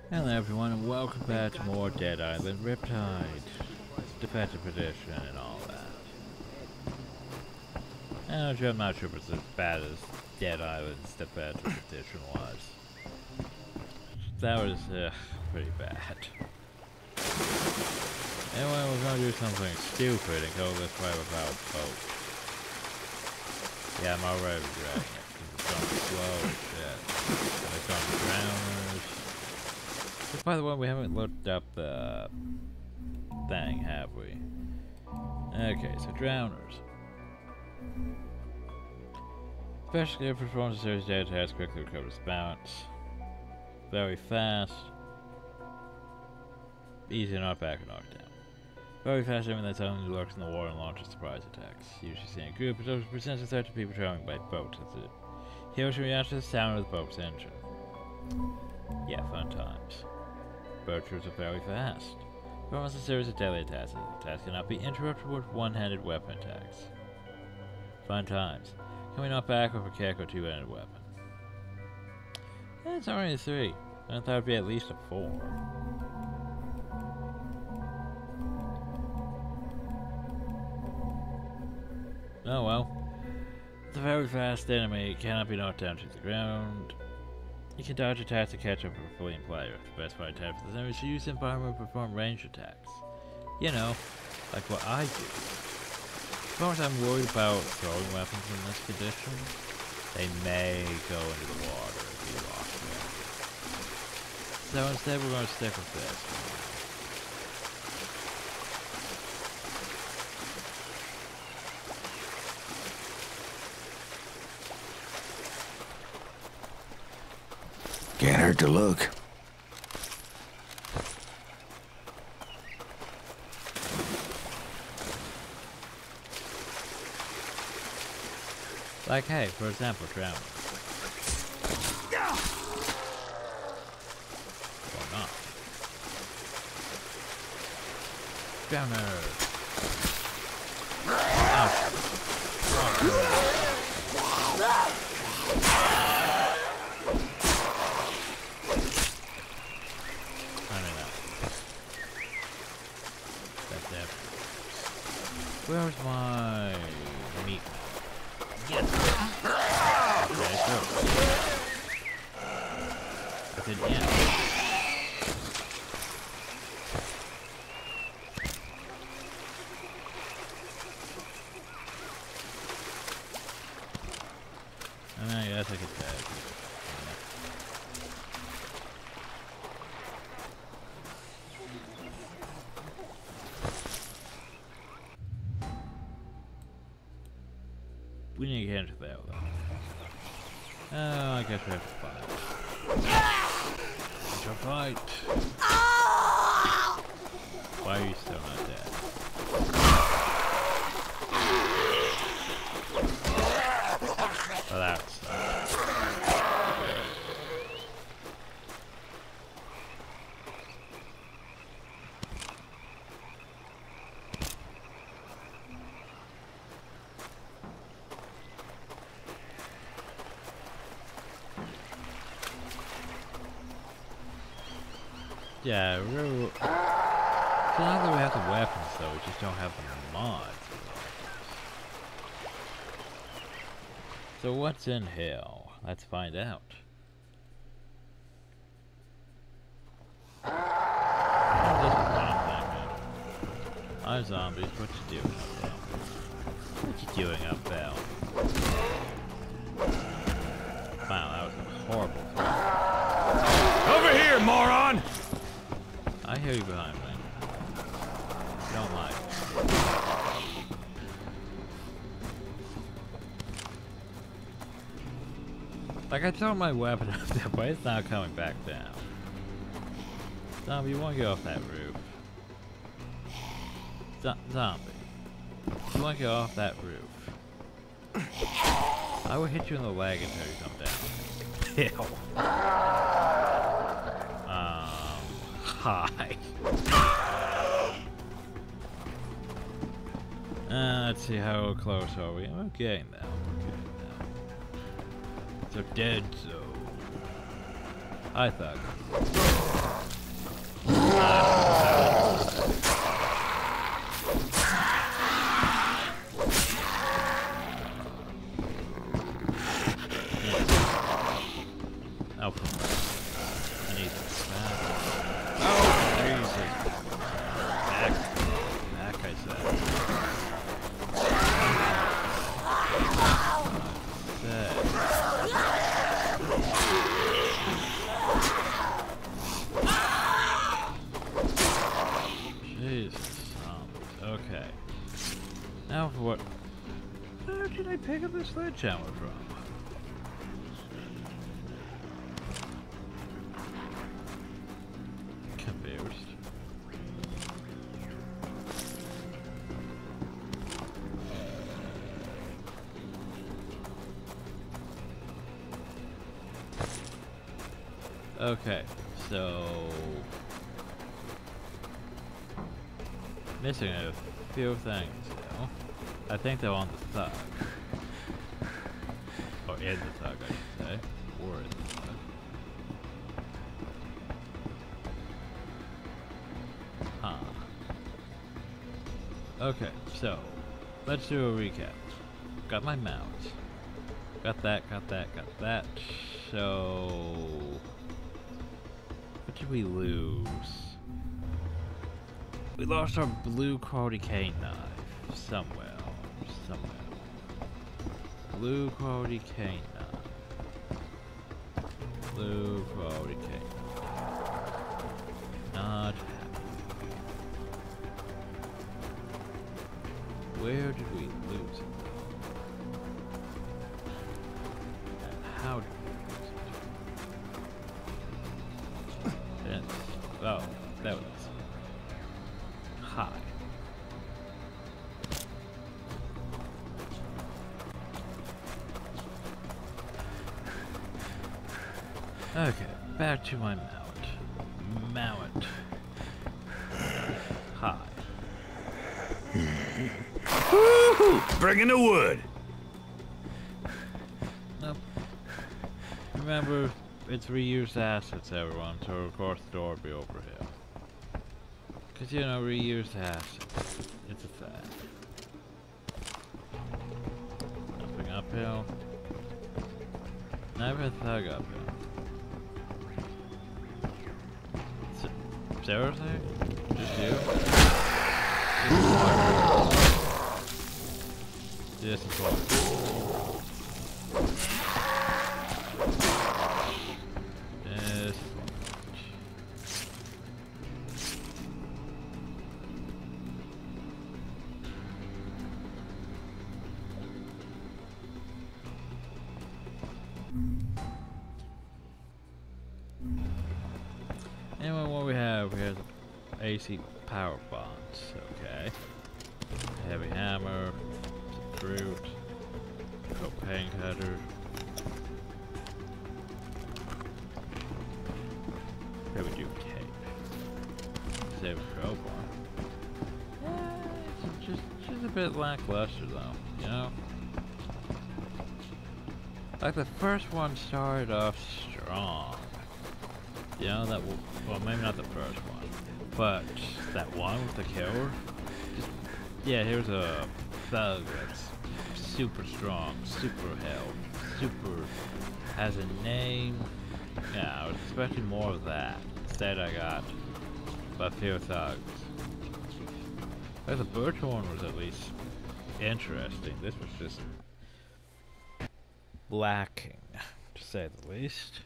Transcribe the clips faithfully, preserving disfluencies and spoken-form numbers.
Hello everyone and welcome back to more Dead Island Riptide Definitive Edition and all that. And I'm not sure if it's as bad as Dead Island's Definitive Edition was. That was uh, pretty bad. Anyway, we're gonna do something stupid and go this way without a boat. Yeah, I'm already regretting it because it's going slow as shit. And there's some drowners. By the way, we haven't looked up the thing, have we? Okay, so drowners. Especially if performs a series of data tasks, quickly recovers balance. Very fast. Easy to knock back or knock down. Very fast, even that suddenly lurks in the water and launches surprise attacks. Usually seen in a group, it presents a threat to people traveling by boat. As it heroes should react to the sound of the boat's engine. Yeah, fun times. Boat trips are very fast. Performs a series of deadly attacks. The attacks cannot be interrupted with one-handed weapon attacks. Fun times. Can we knock back with a kick or two-handed weapon? Eh, it's already a three. I thought it'd be at least a four. Oh well. It's a very fast enemy. It cannot be knocked down to the ground. You can dodge attacks to catch up with a fleeing player. The best fight type for this enemy is to use the environment to perform range attacks. You know, like what I do. As far as I'm worried about throwing weapons in this condition, they may go into the water if you walk there. So instead we're going to stick with this. Can't hurt to look. Like, hey, for example, drowning. Or not. Drowner! Where's my meat? Yes! Okay, so. I said yes. And I guess I could tag. We need to get into that though. Oh, I guess we have to fight. Let's go fight. Why are you still not dead? Well, that's yeah, real. So now that we have the weapons, though, we just don't have the mods. So what's in hell? Let's find out. Hi zombies, what you doing up there? What you doing up there? Wow, that was a horrible throw. Over here, moron! I hear you behind me. Don't lie. Like I throw my weapon up there, but it's not coming back down. Zombie, you want to get off that roof? Z zombie, you want to get off that roof? I will hit you in the leg until you come down. Ew. Hi. Uh, let's see how close are we. I'm getting there. We're getting there. So dead zone. I thought. Oh, I need this. Oh, Jesus. Back. Back, I said. Jesus. Um, okay. Now for what? Where did I pick up this sledgehammer from? Okay, so missing a few things now. I think they're on the thug. Or in the thug, I should say. Or in the thug. Huh. Okay, so let's do a recap. Got my mount. Got that, got that, got that. So what did we lose? We lost our blue quality cane knife somewhere. Somewhere. Blue quality cane knife. Blue quality cane knife. Not happy. Where did we lose it? And how did we lose it? Oh, that was high. Okay, back to my mount. Mount. High. Woohoo! Bringing the wood. Nope. Remember, it's reused assets, everyone, so of course the door will be over here. Cause you know, reused assets. It's a fact. Nothing uphill. Never thug uphill. S seriously? Just you? This is what. This Anyway, what we have, we have A C power bonds, okay. A heavy hammer, some fruit, propane cutter. Heavy duty tape. Save a crowbar. Yeah, it's just, just a bit lackluster though, you know? Like the first one started off strong. You know, that will, well, maybe not the first one, but that one with the killer. Just, yeah, here's a thug that's super strong, super health, super has a name. Yeah, I was expecting more of that. Instead, I got a few thugs. Like the birch one was at least interesting. This was just lacking, to say the least.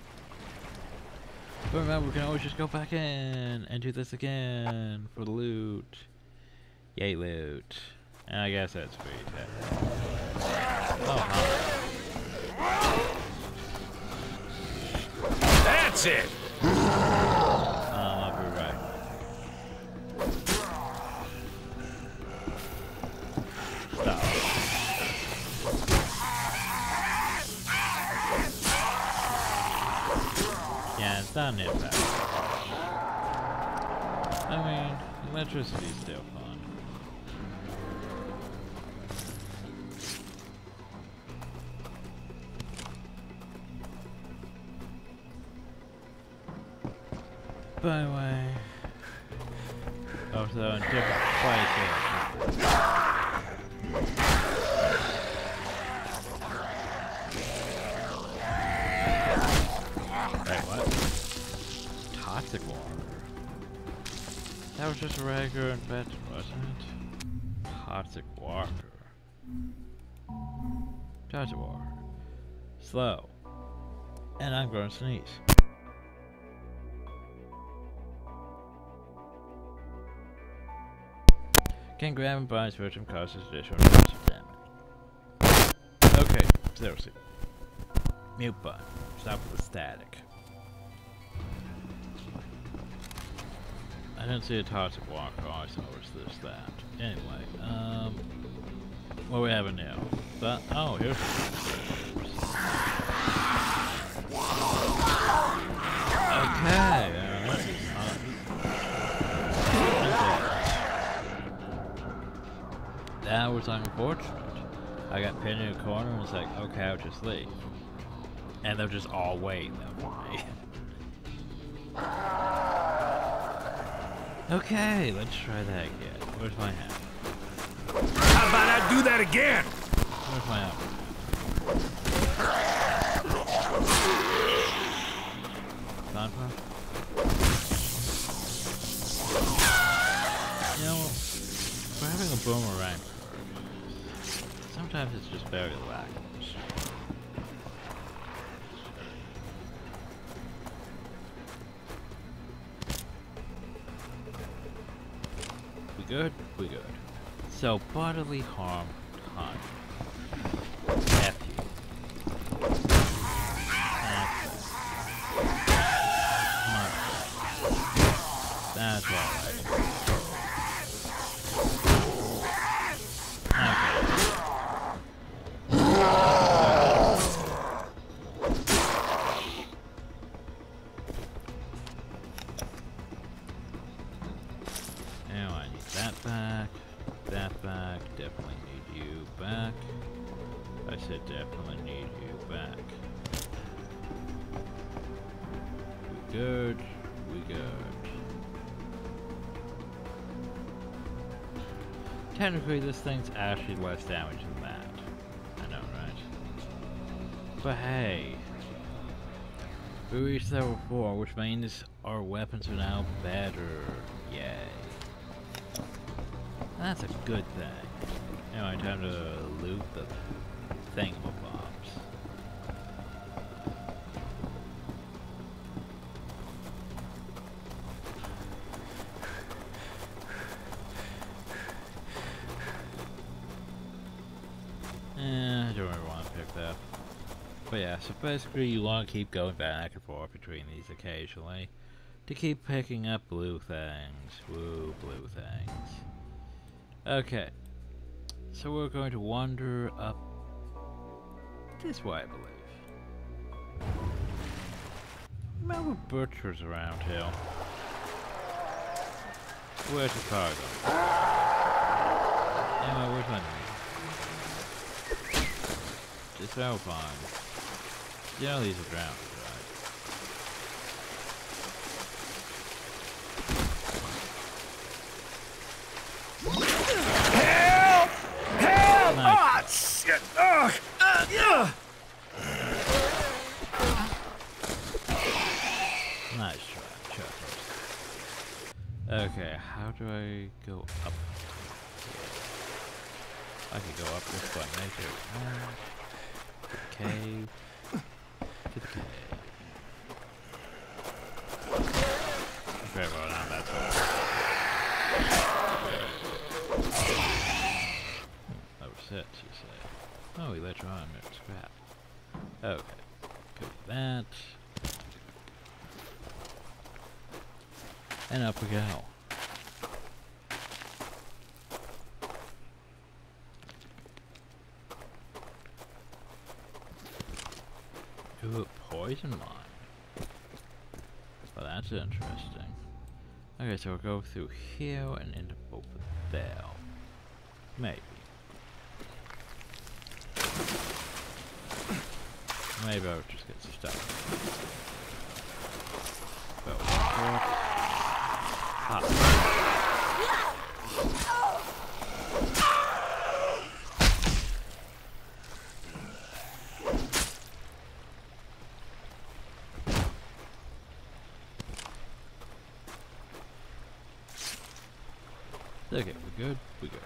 But remember, we can always just go back in and do this again for the loot. Yay, loot. And I guess that's free. Oh, huh. That's it! Oh, I'll be right. Stop. Yeah, it's not an impact. I mean, electricity's still fun. By the way, also in different places. Wait, what? Toxic water. That was just a regular invention, wasn't it? Toxic water. Toxic water. Slow. And I'm going to sneeze. Can grab and bind switch and causes additional damage. Okay, seriously. Mute button. Stop with the static. I didn't see a toxic walk, I saw was this that. Anyway, um what do we have now? That oh here's okay, uh, this is not that was unfortunate. I got pinned in a corner and it's like, okay, I'll just leave. And they're just all waiting there for me. Okay, let's try that again. Where's my hat? How about I do that again? Where's my hat? Gunpowder? You know, for having a boomerang perk, sometimes it's just very lacking. Good, we good. So bodily harm time. F you. That's alright. Definitely need you back. We good, we good. Technically this thing's actually less damage than that. I know, right? But hey, we reached level four, which means our weapons are now better. Yay. That's a good thing. Anyway, time to loot the thingamabobs. Eh, I don't really want to pick that. But yeah, so basically you want to keep going back and forth between these occasionally to keep picking up blue things. Woo, blue things. Okay. So we're going to wander up this way, I believe. Remember butchers around here. Where's the cargo? Anyway, where's my meat? Just so fine. You know these are drowned, right? Help! Help! Nice. Oh, shit! Ugh! Uh, yeah! Nice try, chuckles. Okay, how do I go up? I could go up this way, make it uh, to the cave, to the cave. Okay, well now that's all. Hmm, that was it, you say. Oh, we let you on and scrap. Okay, go with that. And up we go. Ooh, a poison mine. Well, that's interesting. Okay, so we'll go through here and end up over there. Maybe. Maybe I'll just get some stuff. But Okay, we're good. We're good.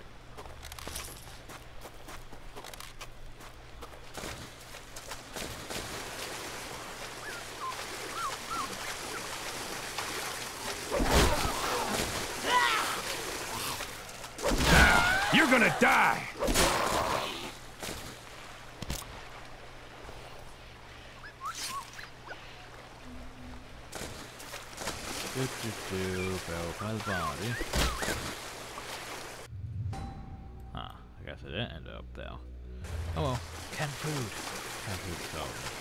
You're gonna die! Do do do, barrel by the body. Huh, I guess I didn't end up there. Oh well, canned food. Canned food is all.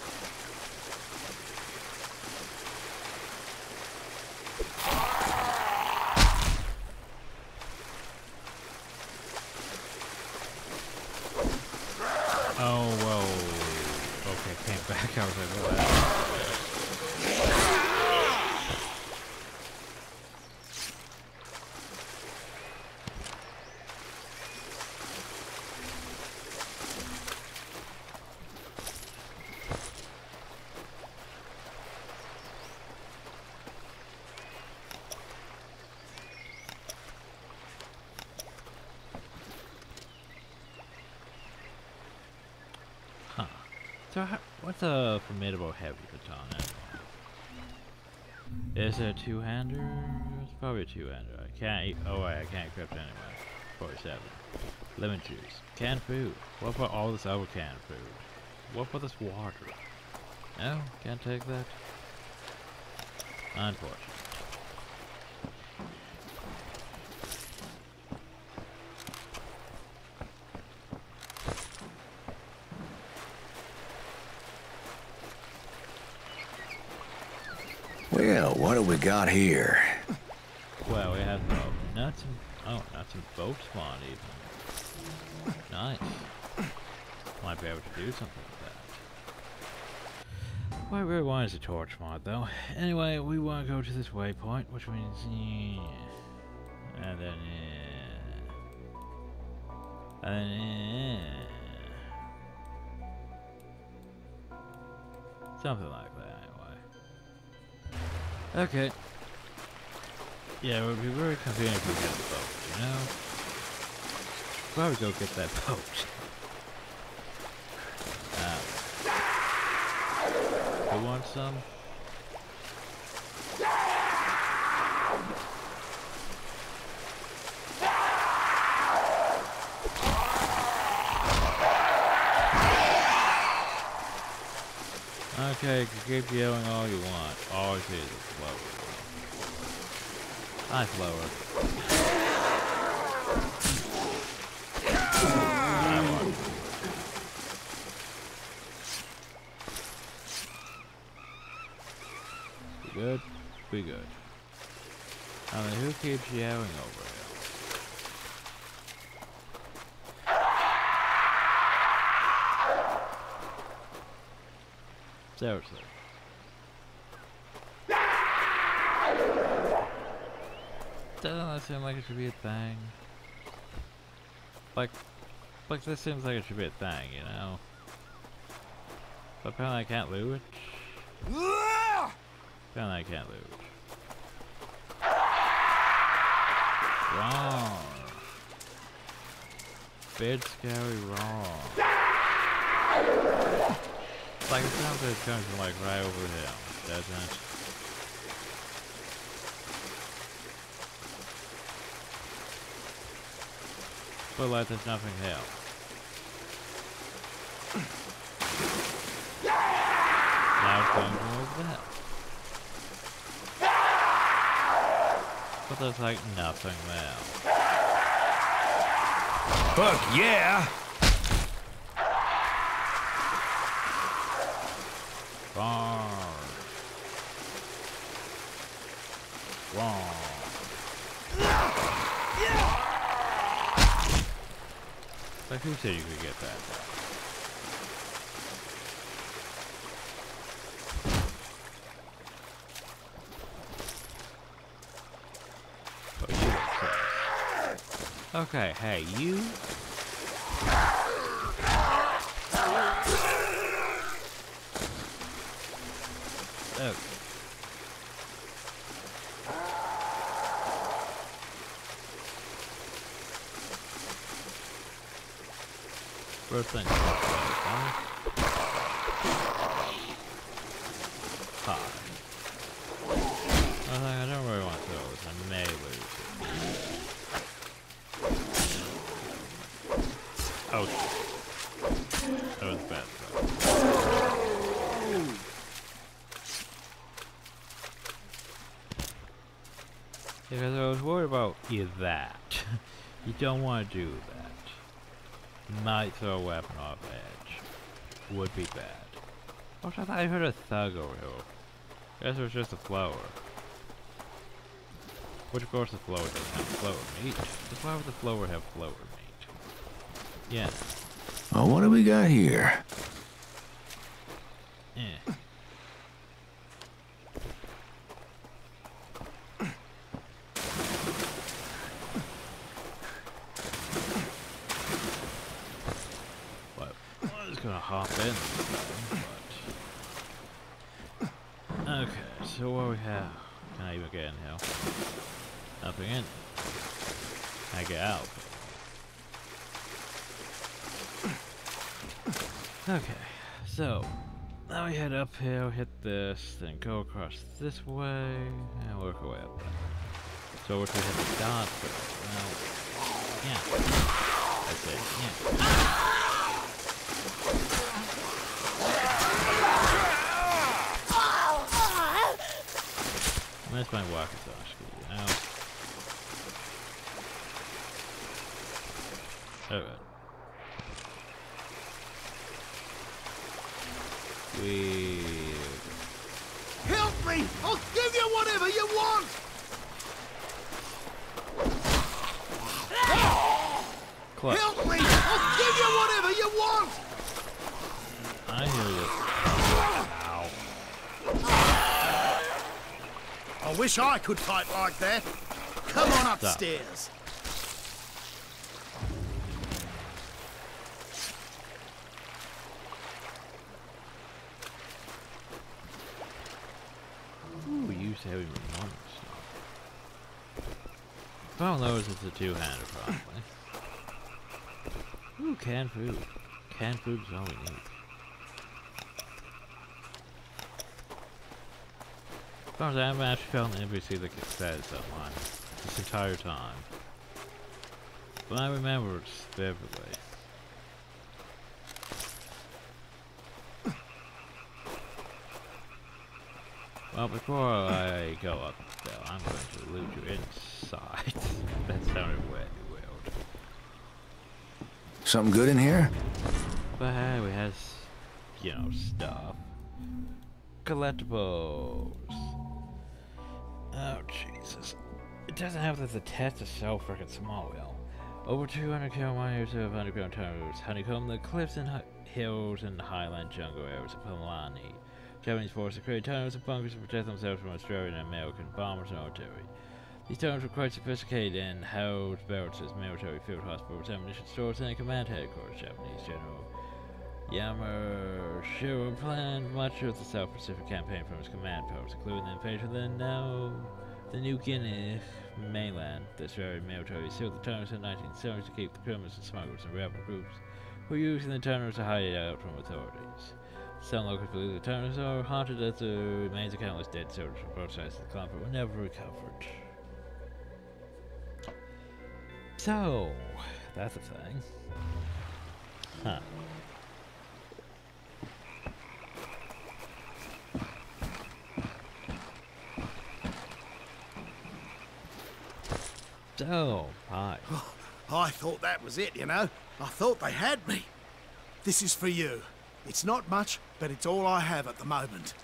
Oh, whoa. Okay, came back. I was like, what the hell? So, how, what's a formidable heavy baton anyway? Is it a two-hander? It's probably a two-hander. I can't eat. Oh, wait, I can't equip it anyway. forty-seven. Lemon juice. Canned food. What about all this other canned food? What about this water? No, can't take that. Unfortunate. Well, what do we got here? Well, we have uh, nuts and oh, nuts and boat spawn even. Nice. Might be able to do something with that. What I really want is a torch mod, though. Anyway, we want to go to this waypoint, which means yeah, and then yeah, and then yeah. Something like that. Okay. Yeah, it would be very convenient if we get the boat, you know? Probably go get that boat. Um, who wants some? Okay, you can keep yelling all you want. All it is is slower. Hi, slower. We good? We good. I mean, who keeps yelling over here? Seriously. Doesn't that seem like it should be a thing? Like, like this seems like it should be a thing, you know? But apparently I can't loot it. Apparently I can't loot it. Wrong. Big scary wrong. Like it sounds like it's coming from like right over here, doesn't it? But like there's nothing here. Now it's going towards that. But there's like nothing there. Fuck yeah! Wrong. Wrong. Like who said you could get that? Oh, you. Okay, hey, you. Okay. First thing. Huh? Hi. I think I don't really want those. I may lose it. Oh. That was bad stuff. Because I was worried about you that. You don't want to do that. Might throw a weapon off edge. Would be bad. Also, I thought I heard a thug over here. I guess it was just a flower. Which of course the flower doesn't have flower meat. So why would the flower have flower meat? Yeah. Oh, what do we got here? Eh. But I was gonna hop in, but okay. So what we have? Can I even get in here? Nothing in. Can I get out? Okay, so now we head uphill, hit this, then go across this way, and work our way up there. So which we hit the start first. Now, yeah. That's it, yeah. That's my walkie-talkie, you know? Alright. We... Help me! I'll give you whatever you want! Close. Help me! I'll give you whatever you want! I hear you. Ow. I wish I could fight like that. Come on upstairs. Ooh, we used to have even one stuff. Well, those is the two-hander probably. Ooh, canned food. Canned food is all we need. As far as I haven't actually found the N P C that gets status online this entire time. But I remember it vividly. Well, before I go up there, I'm going to loot you inside. That sounded way weird. Something good in here? But hey, we have, you know, stuff. Collectibles. Oh, Jesus. It doesn't have that the test is so freaking small, yo. Over two hundred kilometers of underground tunnels honeycomb the cliffs and hills and highland jungle areas of Pomlani. Japanese forces created tunnels and bunkers to protect themselves from Australian and American bombers and artillery. These tunnels were quite sophisticated and held barracks, military field hospitals, ammunition stores, and a command headquarters. Japanese General Yamashiro planned much of the South Pacific campaign from his command post, including the invasion of the now the New Guinea mainland. The Australian military sealed the tunnels in the nineteen seventies to keep the criminals and smugglers and rebel groups who were using the tunnels to hide out from authorities. Some locals believe the tunnels are haunted as the remains of countless dead soldiers from both sides of the conflict were never recovered. So, that's a thing. Huh. So, hi. Oh, I thought that was it, you know. I thought they had me. This is for you. It's not much, but it's all I have at the moment.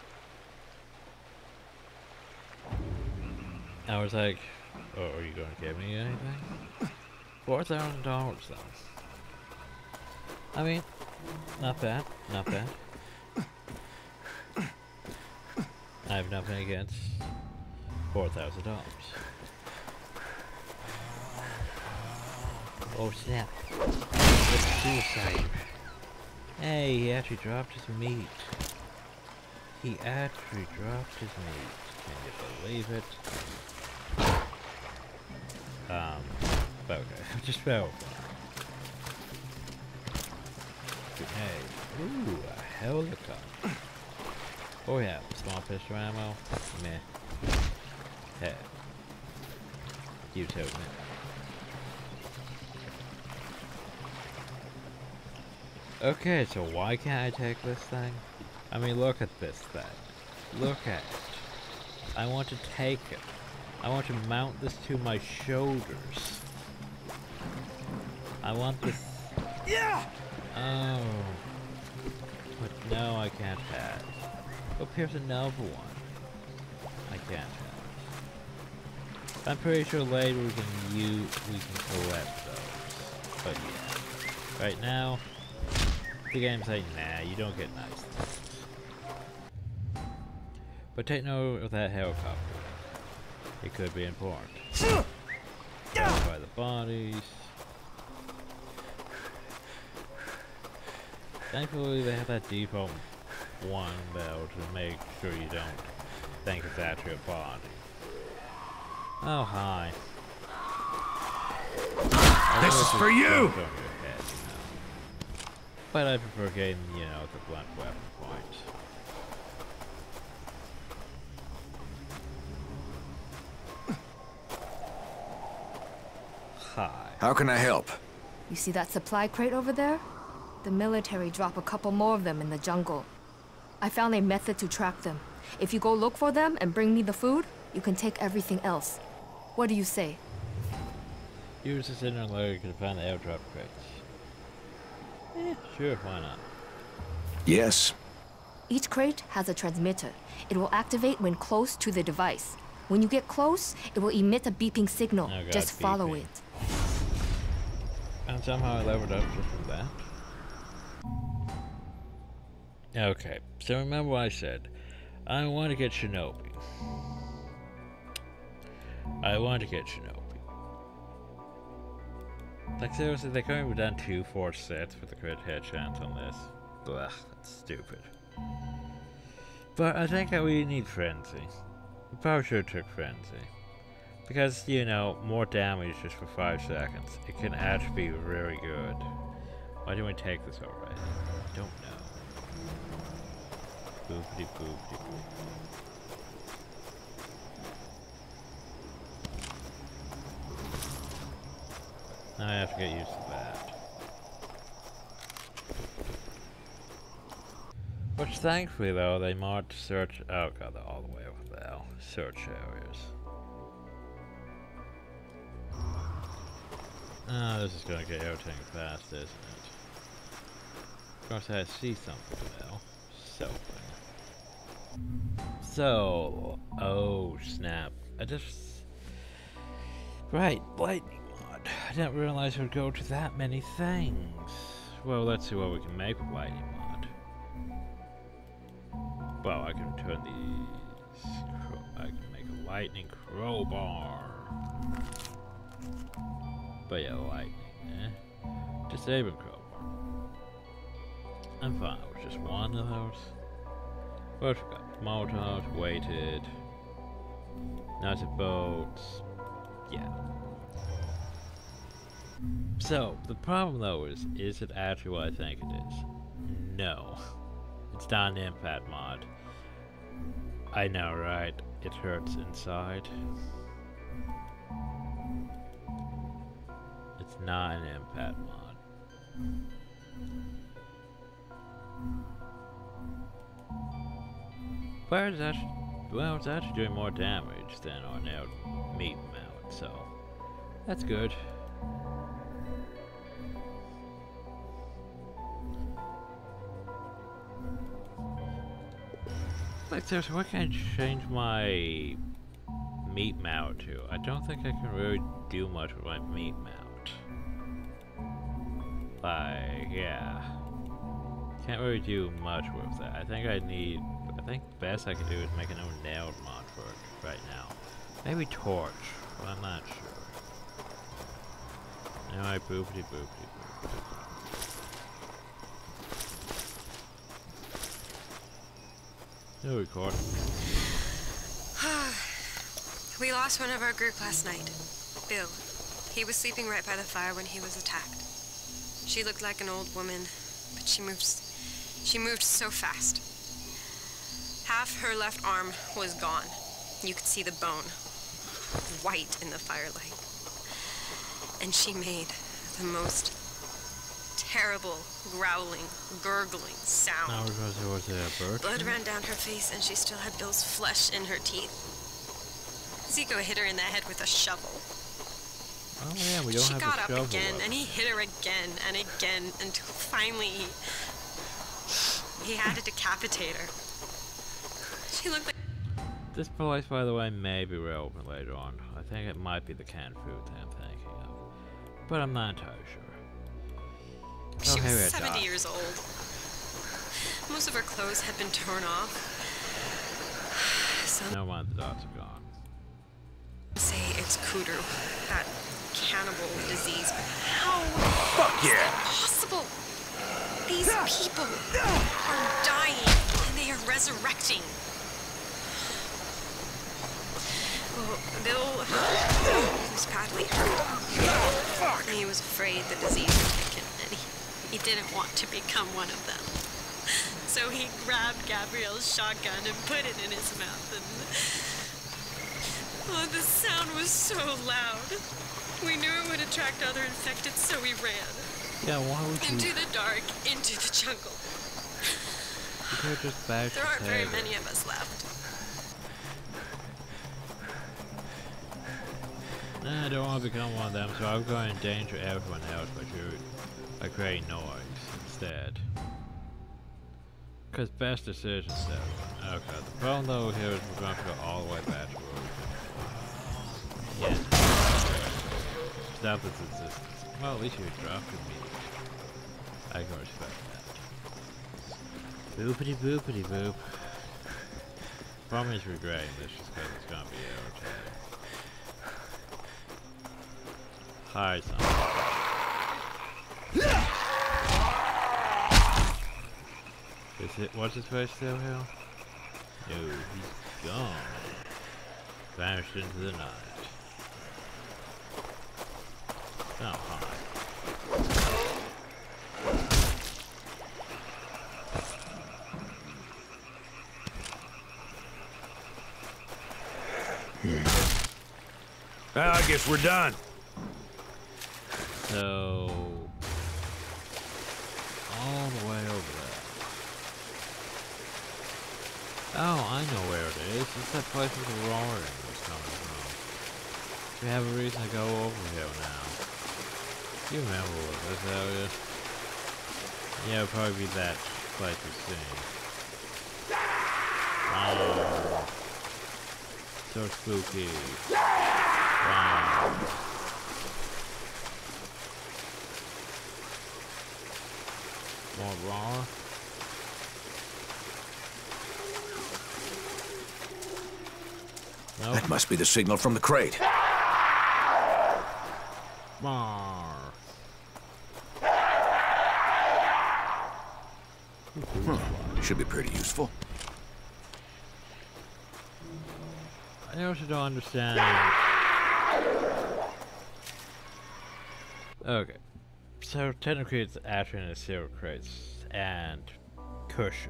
I was like, oh, are you going to give me anything? Four thousand dollars, though. I mean, not bad, not bad. I have nothing against four thousand dollars. Oh snap! It's suicide. Hey, he actually dropped his meat. He actually dropped his meat. Can you believe it? Um, okay, just fell. grenade. Ooh, a helicopter. Oh yeah, small pistol ammo. Meh. Hey. You too, man. Okay, so why can't I take this thing? I mean, look at this thing. Look at it. I want to take it. I want to mount this to my shoulders. I want this... Yeah! Oh. But no, I can't have. Oh, here's another one. I can't have. I'm pretty sure later we can use, we can collect those. But yeah. Right now, the game's saying, nah, you don't get nice things. But take note of that helicopter. It could be important. By the bodies. Thankfully, they have that default one though to make sure you don't think it's actually a body. Oh hi. This is for you! Head, you know. But I prefer getting, you know, the blunt weapon point. Hi. How can I help? You see that supply crate over there? The military drop a couple more of them in the jungle. I found a method to track them. If you go look for them and bring me the food, you can take everything else. What do you say? Use this inner layer to find the airdrop crates. Eh, sure, why not? Yes. Each crate has a transmitter. It will activate when close to the device. When you get close, it will emit a beeping signal. Oh God, just follow beeping. it. And somehow I leveled up just from that. Okay, so remember what I said. I want to get Shinobi. I want to get Shinobi. Like seriously, they couldn't have done two four sets for the crit hit chance on this. Ugh, that's stupid. But I think that we need Frenzy. We probably should have took Frenzy. Because, you know, more damage just for five seconds. It can actually be really good. Why didn't we take this already? I don't know. Boopity boopity boop. Now I have to get used to that. Which thankfully though, they mod search, oh god, they're all the way over there. Search areas. Ah, oh, this is gonna get everything fast, isn't it? Of course I see something now. So. So, oh snap. I just... Right, lightning mod. I didn't realize it would go to that many things. Well, let's see what we can make with lightning mod. Well, I can turn these... I can make a lightning crowbar. But yeah, lightning, eh? Disabling crowbar. I'm fine with just one of those. What we got? Molotovs, weighted. Nazi boats. Yeah. So, the problem though is, is it actually what I think it is? No. It's not an impact mod. I know, right? It hurts inside. It's not an impact mod. But it's actually, well, it's actually doing more damage than our nailed meat mount, so that's good. Like seriously, what can I change my meat mount to? I don't think I can really do much with my meat mount. Like, yeah. Can't really do much with that. I think I need... I think the best I can do is make another nailed mod for it right now. Maybe torch, but I'm not sure. Anyway, boopity boopity boopity. No recording. We lost one of our group last night. Bill. He was sleeping right by the fire when he was attacked. She looked like an old woman, but She moved, she moved so fast. Half her left arm was gone. You could see the bone, white in the firelight. And she made the most terrible, growling, gurgling sound. Now because it was a bird. Blood ran down her face, and she still had Bill's flesh in her teeth. Zico hit her in the head with a shovel. Oh yeah, we don't she have got a up shovel again, up. and he hit her again and again until finally he, he had to decapitate her. She looked like... This place, by the way, may be relevant later on. I think it might be the canned food that I'm thinking of, but I'm not entirely sure. She Oh, was here it seventy is. years old. Most of her clothes had been torn off. Some No one of the dots are gone. say it's Kudu, that cannibal disease. But how Fuck is yeah! that possible? These people are dying and they are resurrecting. Well, Bill was badly hurt. And he was afraid the disease would take him, and he, he didn't want to become one of them. So he grabbed Gabrielle's shotgun and put it in his mouth, and oh, the sound was so loud. We knew it would attract other infected, so we ran. Yeah, why would you? Into the dark, into the jungle. You could just bash There his aren't very head. many of us left. Nah, I don't want to become one of them, so I'm going to endanger everyone else by shooting, by creating noise instead. Because best decisions, everyone. Okay, the problem though here is we're going to go all the way back to where we can. Yeah. Stop its existence. Well, at least you dropped it immediately. I can respect that. Boopity boopity boop. Problem is regretting this just because it's going to be irritating. Hi, son. Is it? What's his face still here? No, he's gone. Vanished into the night. Oh, hi. Well, I guess we're done. So, all the way over there. Oh, I know where it is. It's that place where the roaring was coming from. We have a reason to go over here now. You remember what this area? Yeah, it'll probably be that place we've seen. Oh, so spooky. Wow. More raw. Nope. That must be the signal from the crate. Rawr. Hmm. Should be pretty useful. I also don't understand. Okay. So technically it's actually in a zero crates and cushioned.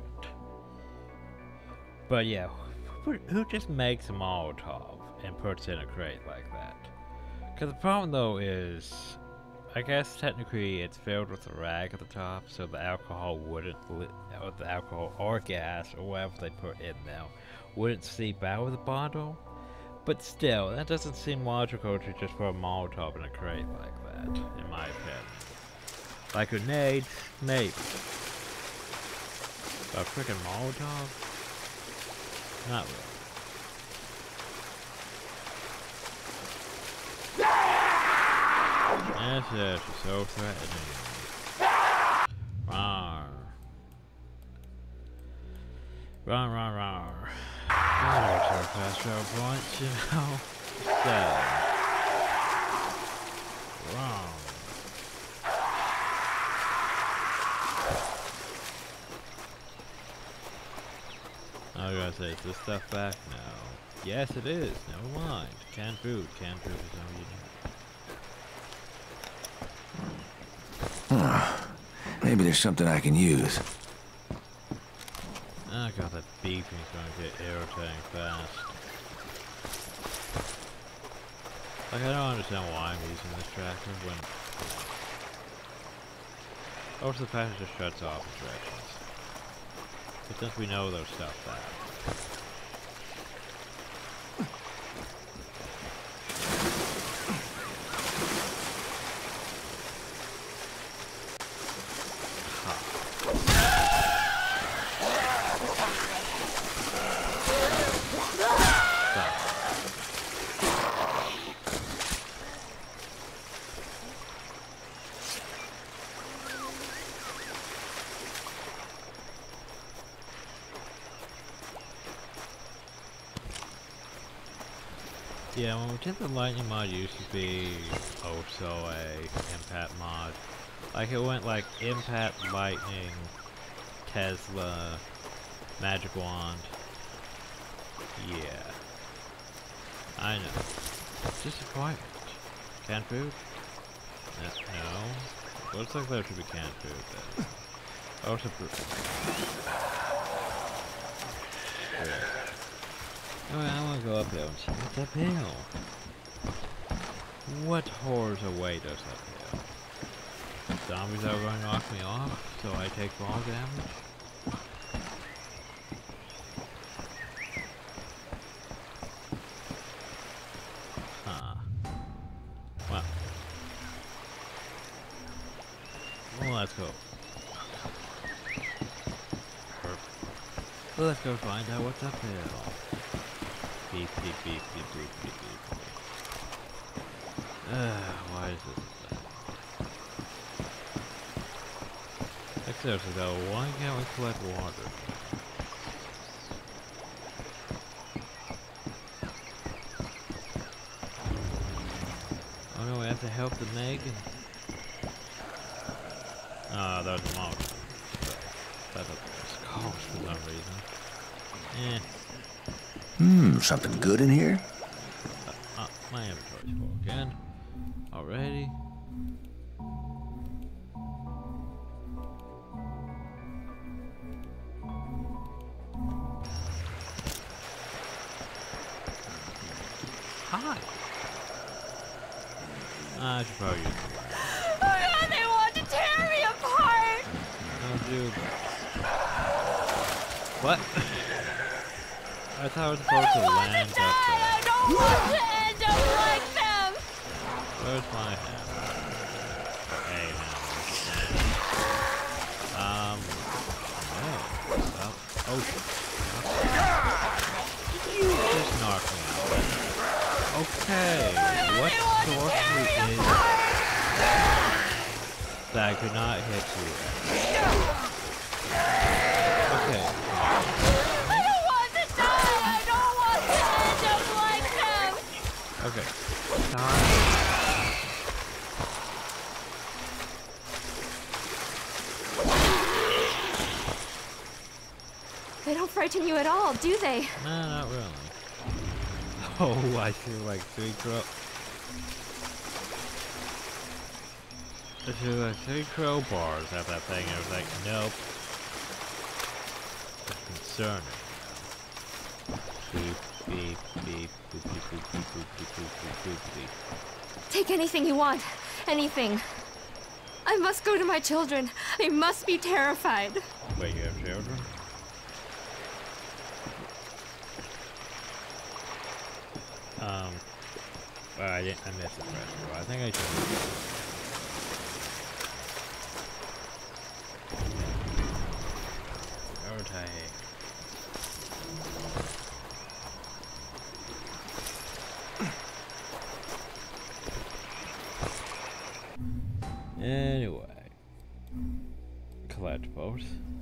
But yeah, who, who just makes a Molotov and puts it in a crate like that? Because the problem though is, I guess technically it's filled with a rag at the top, so the alcohol wouldn't, li or the alcohol or gas or whatever they put in there, wouldn't seep out of the bottle. But still, that doesn't seem logical to just put a Molotov in a crate like that, in my opinion. Like grenades, maybe. But a freaking Molotov? Not really. Yes, yes, you're so threatening. Rawr. Rawr, rawr, rawr. God, I so fast travel points, you know? So. Wrong. I was gonna say, is this stuff back now? Yes, it is. Never mind. Canned food. Canned food is all you need. Maybe there's something I can use. Oh god, that beeping's going to get irritating fast. Like, I don't understand why I'm using this tractor when... Also, the fact it just shuts off in directions. But since we know those stuff that. Yeah, when we did the lightning mod, used to be also a impact mod. Like it went like impact, lightning, Tesla, magic wand. Yeah, I know. Disappointment. Canned food? No. no. Looks like there should be canned food then. Also, yeah. Alright, I want to go up there and see what's up here. What horrors await us up here? Zombies are going to knock me off, so I take fall damage? Huh. Well. Well, let's go. Well, let's go find out what's up here. Beep, beep, beep, beep, beep, beep, beep. Uh, why is this like? Like seriously though, why can't we collect water? Oh no, we have to help the Megan. Ah, oh, that was a monster. That was called for some reason. Eh. Hmm, something good in here? Uh, uh, my inventory's full again. Already. Hi. I should probably use the Oh god, they want to tear me apart! Don't do that. What? I thought I was supposed to land up there. I don't want to end up like them! Where's my hammer? Hey, hammer. Um, no. Stop. Oh, shit. You just knocked me out. Okay, what sorcery is that I could not hit you? Okay. Okay. Stop. They don't frighten you at all, do they? No, not really. Oh, I feel like three crow. I feel like three crowbars at that thing. I was like, nope. That's concerning. Beep, beep, beep, boop, beep, boop, beep, boop, beep, boop, beep, boop, beep. Take anything you want. Anything. I must go to my children. They must be terrified. Wait, you have children? Um, well, I didn't, I missed the first one. I think I should. Okay. Anyway, collectibles.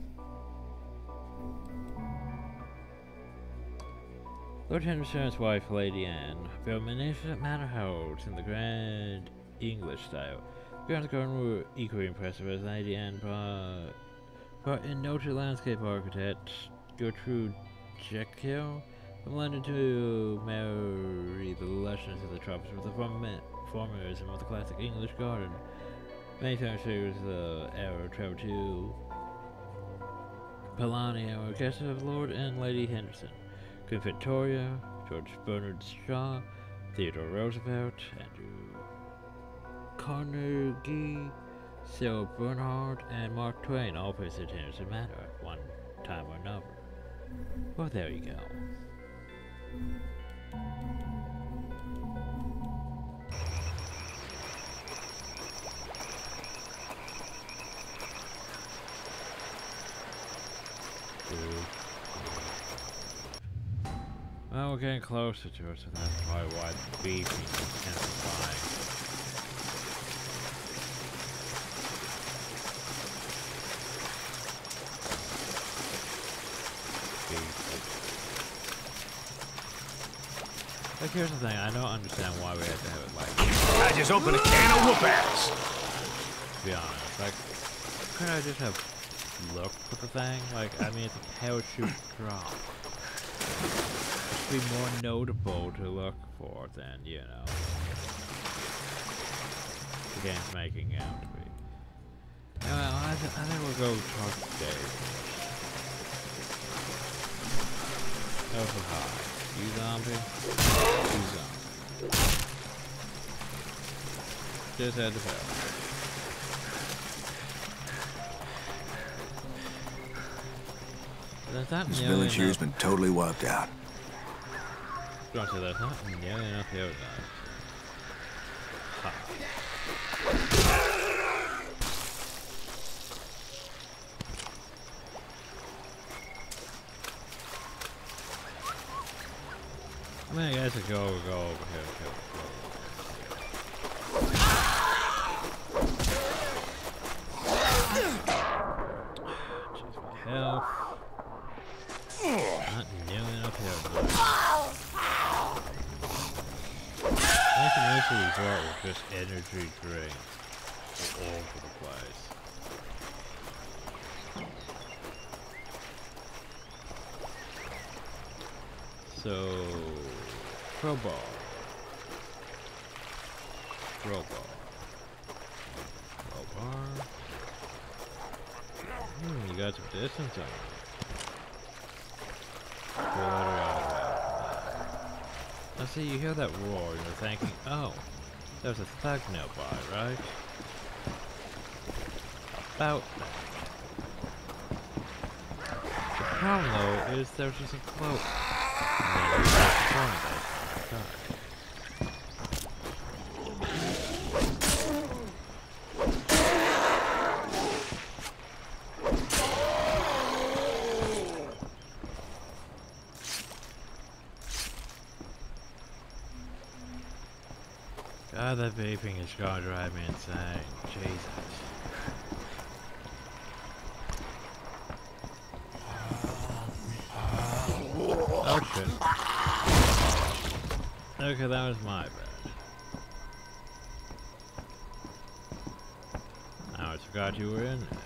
Lieutenant Stern's wife, Lady Anne, built miniatures at Manor House in the Grand English style. Grounds garden were equally impressive as Lady Anne brought, brought in noted landscape architect Gertrude Jekyll from London to marry the lushness of the tropics with the form formalism of the classic English garden. Many times she was the arrow travel to Polania, or guests of Lord and Lady Henderson, Queen Victoria, George Bernard Shaw, Theodore Roosevelt, Andrew Carnegie, Cyril Bernhard, and Mark Twain all visited Henderson Manor at one time or another. Well, there you go. Well, we're getting closer to it, so that's probably why the beef is intensifying. Like, here's the thing, I don't understand why we have to have it like... I just opened a can of whoop-ass! To be honest, like, couldn't I just have looked for the thing? Like, I mean, it's a parachute drop. It should be more notable to look for than, you know, the game's making out to be. Well, I, th I think we'll go talk to Dave. Over high. You zombie? You zombie. Just had to fail. This village here's been totally wiped out. Don't say that's not nearly enough here, guys. Ha. I mean, I guess I go, go over here, go, go. Jeez, my health. Not nearly enough here, guys. I think most of these resort was just energy drinks all over the place. So, crowbar, crowbar, crowbar. Hmm, you got some distance on it. Now see, you hear that roar and you're thinking, oh, there's a thug nearby, right? About that. The problem though is there's just a cloak. And then you get the point of that. God, that vaping is gonna drive me insane. Jesus. Oh shit. Okay, that was my bad. I always forgot you were in there.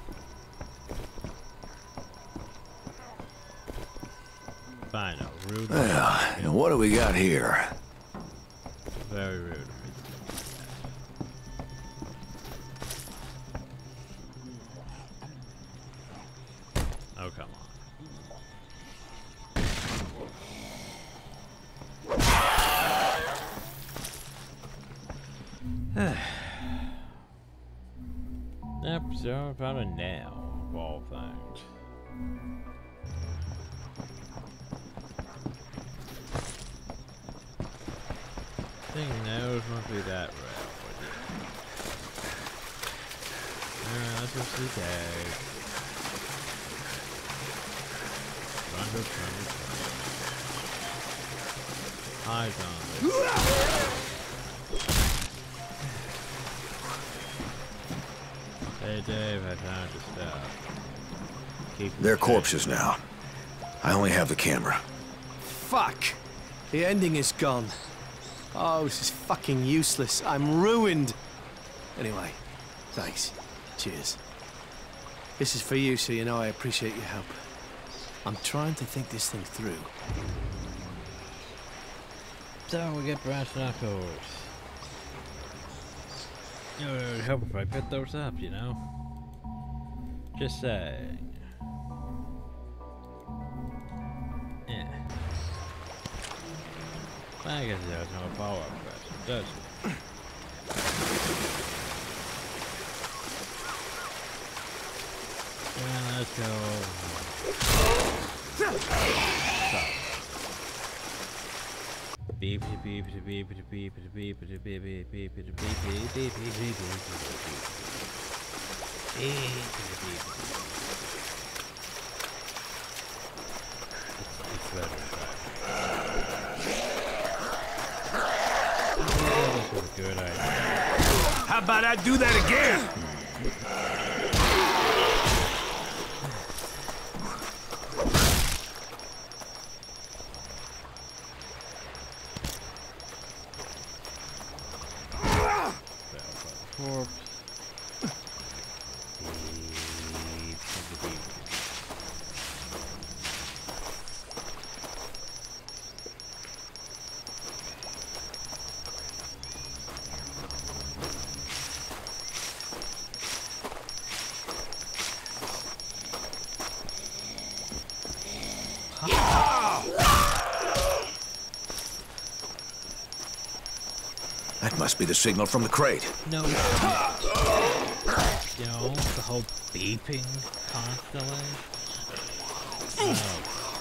Fine, no, rude. Well, and what do we got here? Very rude. Oh, come on. Yep, so I found a nail, of all things. I think nails must be that rare, would you? Alright, let's go see Dave. Run, run, run, run. Eyes on this. Hey Dave, I found your stuff. Keep They're corpses now. I only have the camera. Fuck! The ending is gone. Oh, this is fucking useless. I'm ruined. Anyway, thanks. Cheers. This is for you, so you know I appreciate your help. I'm trying to think this thing through. So we get brass knuckles. It would help if I put those up, you know? Just saying. Yeah. I guess there's no follow-up question, does it? And let's go. Stop. Beep beep beep beep beep beep beep beep beep beep beep beep beep beep beep Good idea. How about I do that again? That must be the signal from the crate. No, you know, the whole beeping constantly. Oh.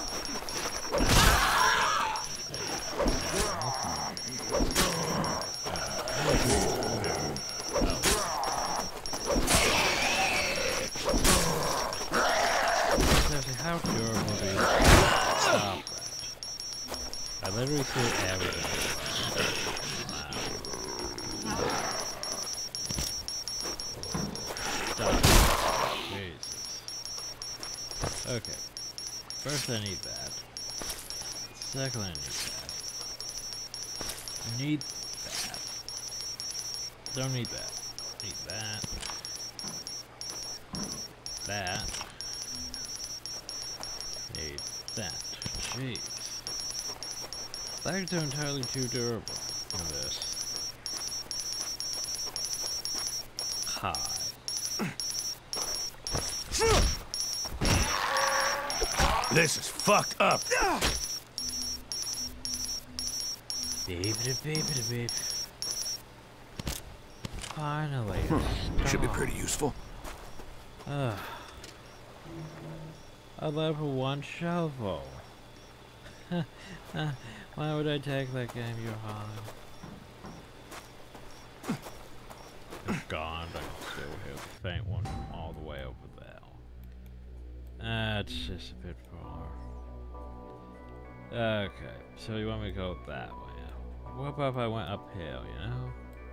How durable do you stop that? I literally threw everything. Okay. First I need that. Second I need that. Need that. Don't need that. Need that. That. Need that. Jeez. Legs are entirely too durable for this. Hi. This is fucked up. Beep beep beep beep. Finally. Hmm. Should be pretty useful. Ugh. A level one shovel. Why would I take that game, Johan? It's gone. I can still hear the faint one from all the way over there. That's just a bit far. Okay, so you want me to go that way? What about if I went uphill, you know?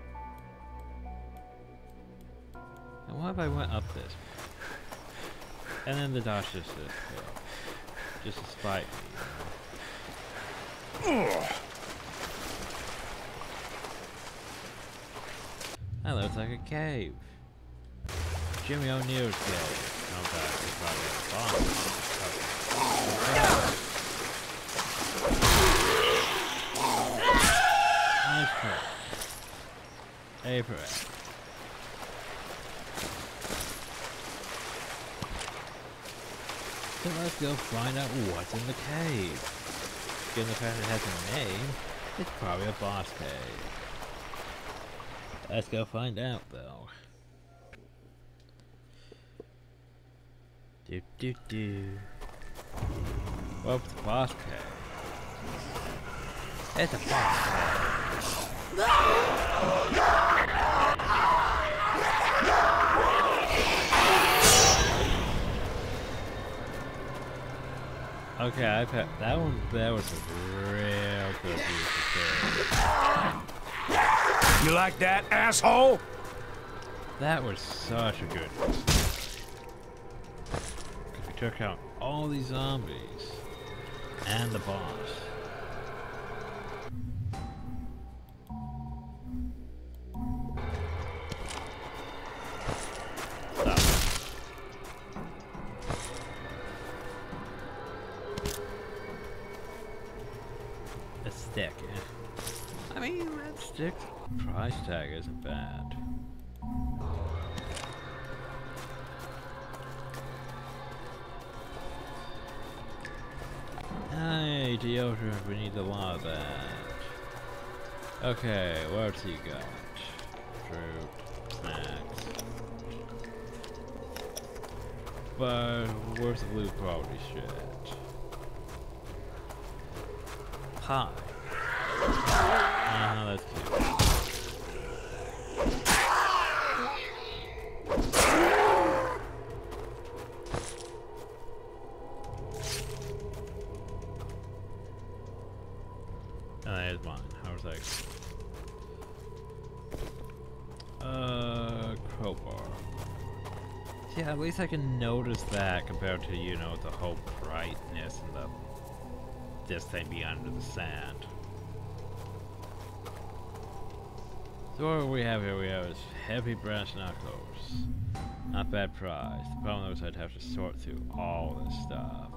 And what if I went up this way? And then the dash just this hill. Just to spite me, you know? That looks like a cave. Jimmy O'Neill's cave. Not that, it's probably a bomb. Nice try. A for it. So let's go find out what's in the cave. Given the fact it has a name, it's probably a boss cave. Let's go find out, though. Do do do. What's the boss cave? It's a boss cave. Okay, I put that one. That was a real good use of carry. You like that, asshole? That was such a good one. Because we took out all these zombies and the boss. Stop. A stick, eh? I mean, that stick price tag isn't bad. Hey, deodorant, we need a lot of that. Okay, what else you got? Fruit, snacks. But where's the loot quality shit? Pie. Ah, that's cute. Oh, there's mine. How was that? Uh, crowbar. Yeah, at least I can notice that compared to, you know, the whole brightness and the this thing being under the sand. So what do we have here? We have is heavy brass knuckles. Not bad prize. The problem is I'd have to sort through all this stuff.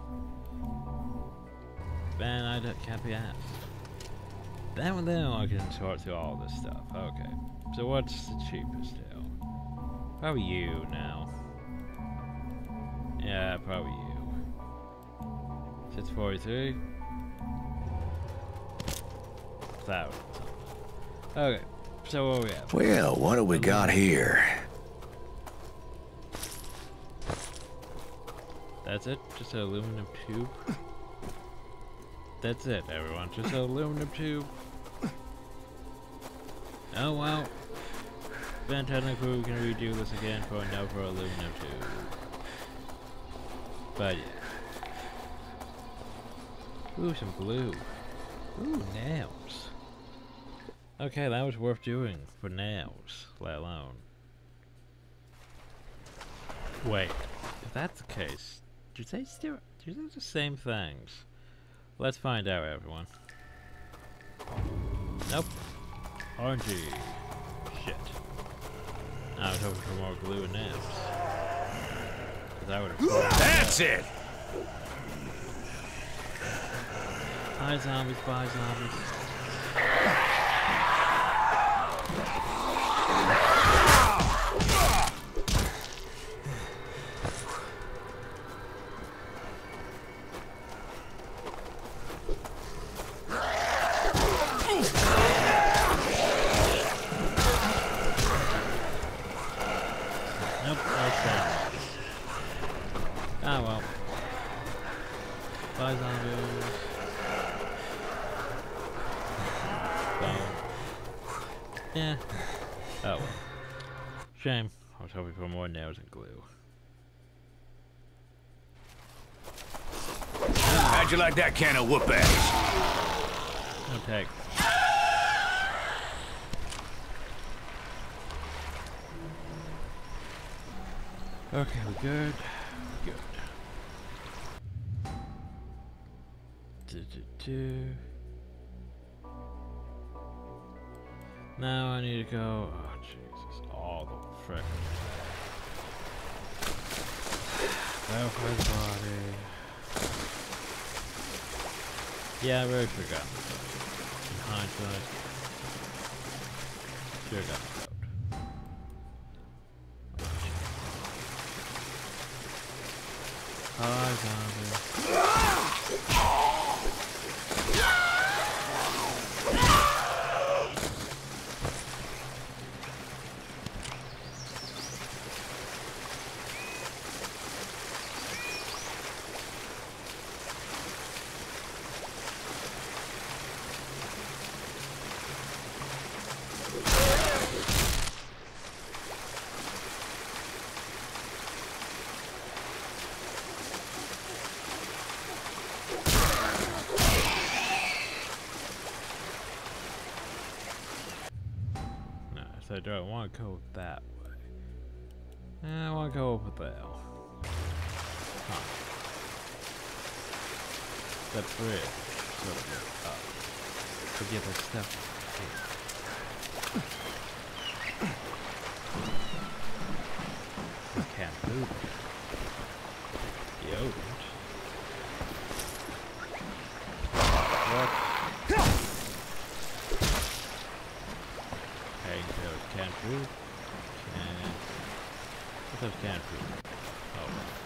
Man, I don't- can't be asked. Then and then I can sort through all this stuff. Okay. So what's the cheapest deal? Probably you now. Yeah, probably you. six forty-three. Thousand. Okay. So what do we have? Well, what do we got here? That's it? Just an aluminum tube? That's it, everyone. Just an aluminum tube. Oh well. Then technically we can redo this again for another aluminum tube. But yeah. Ooh, some glue. Ooh, nails. Okay, that was worth doing for nails, let alone. Wait, if that's the case, do they still do they the same things? Let's find out, everyone. Nope. R N G. Shit. I was hoping for more glue and nails. Cause I would have. That's it! Bye zombies, bye zombies. Nope, that's that. Ah well. Bye zombies. Yeah. Oh well. Shame. I was hoping for more nails and glue. How'd you like that can of whoop ass? No tag. Okay, we good. Good. Do, do, do. Now I need to go. Oh Jesus! All the frick. Verify the body. Yeah, I really forgot. In hindsight, should have got the code. Hi, zombie. So do I want to go that way? I want to go over there. Huh. The bridge. So we go up. To get the stuff here. I can't move it. Yo. What? Can't move. What's those canned food? Oh.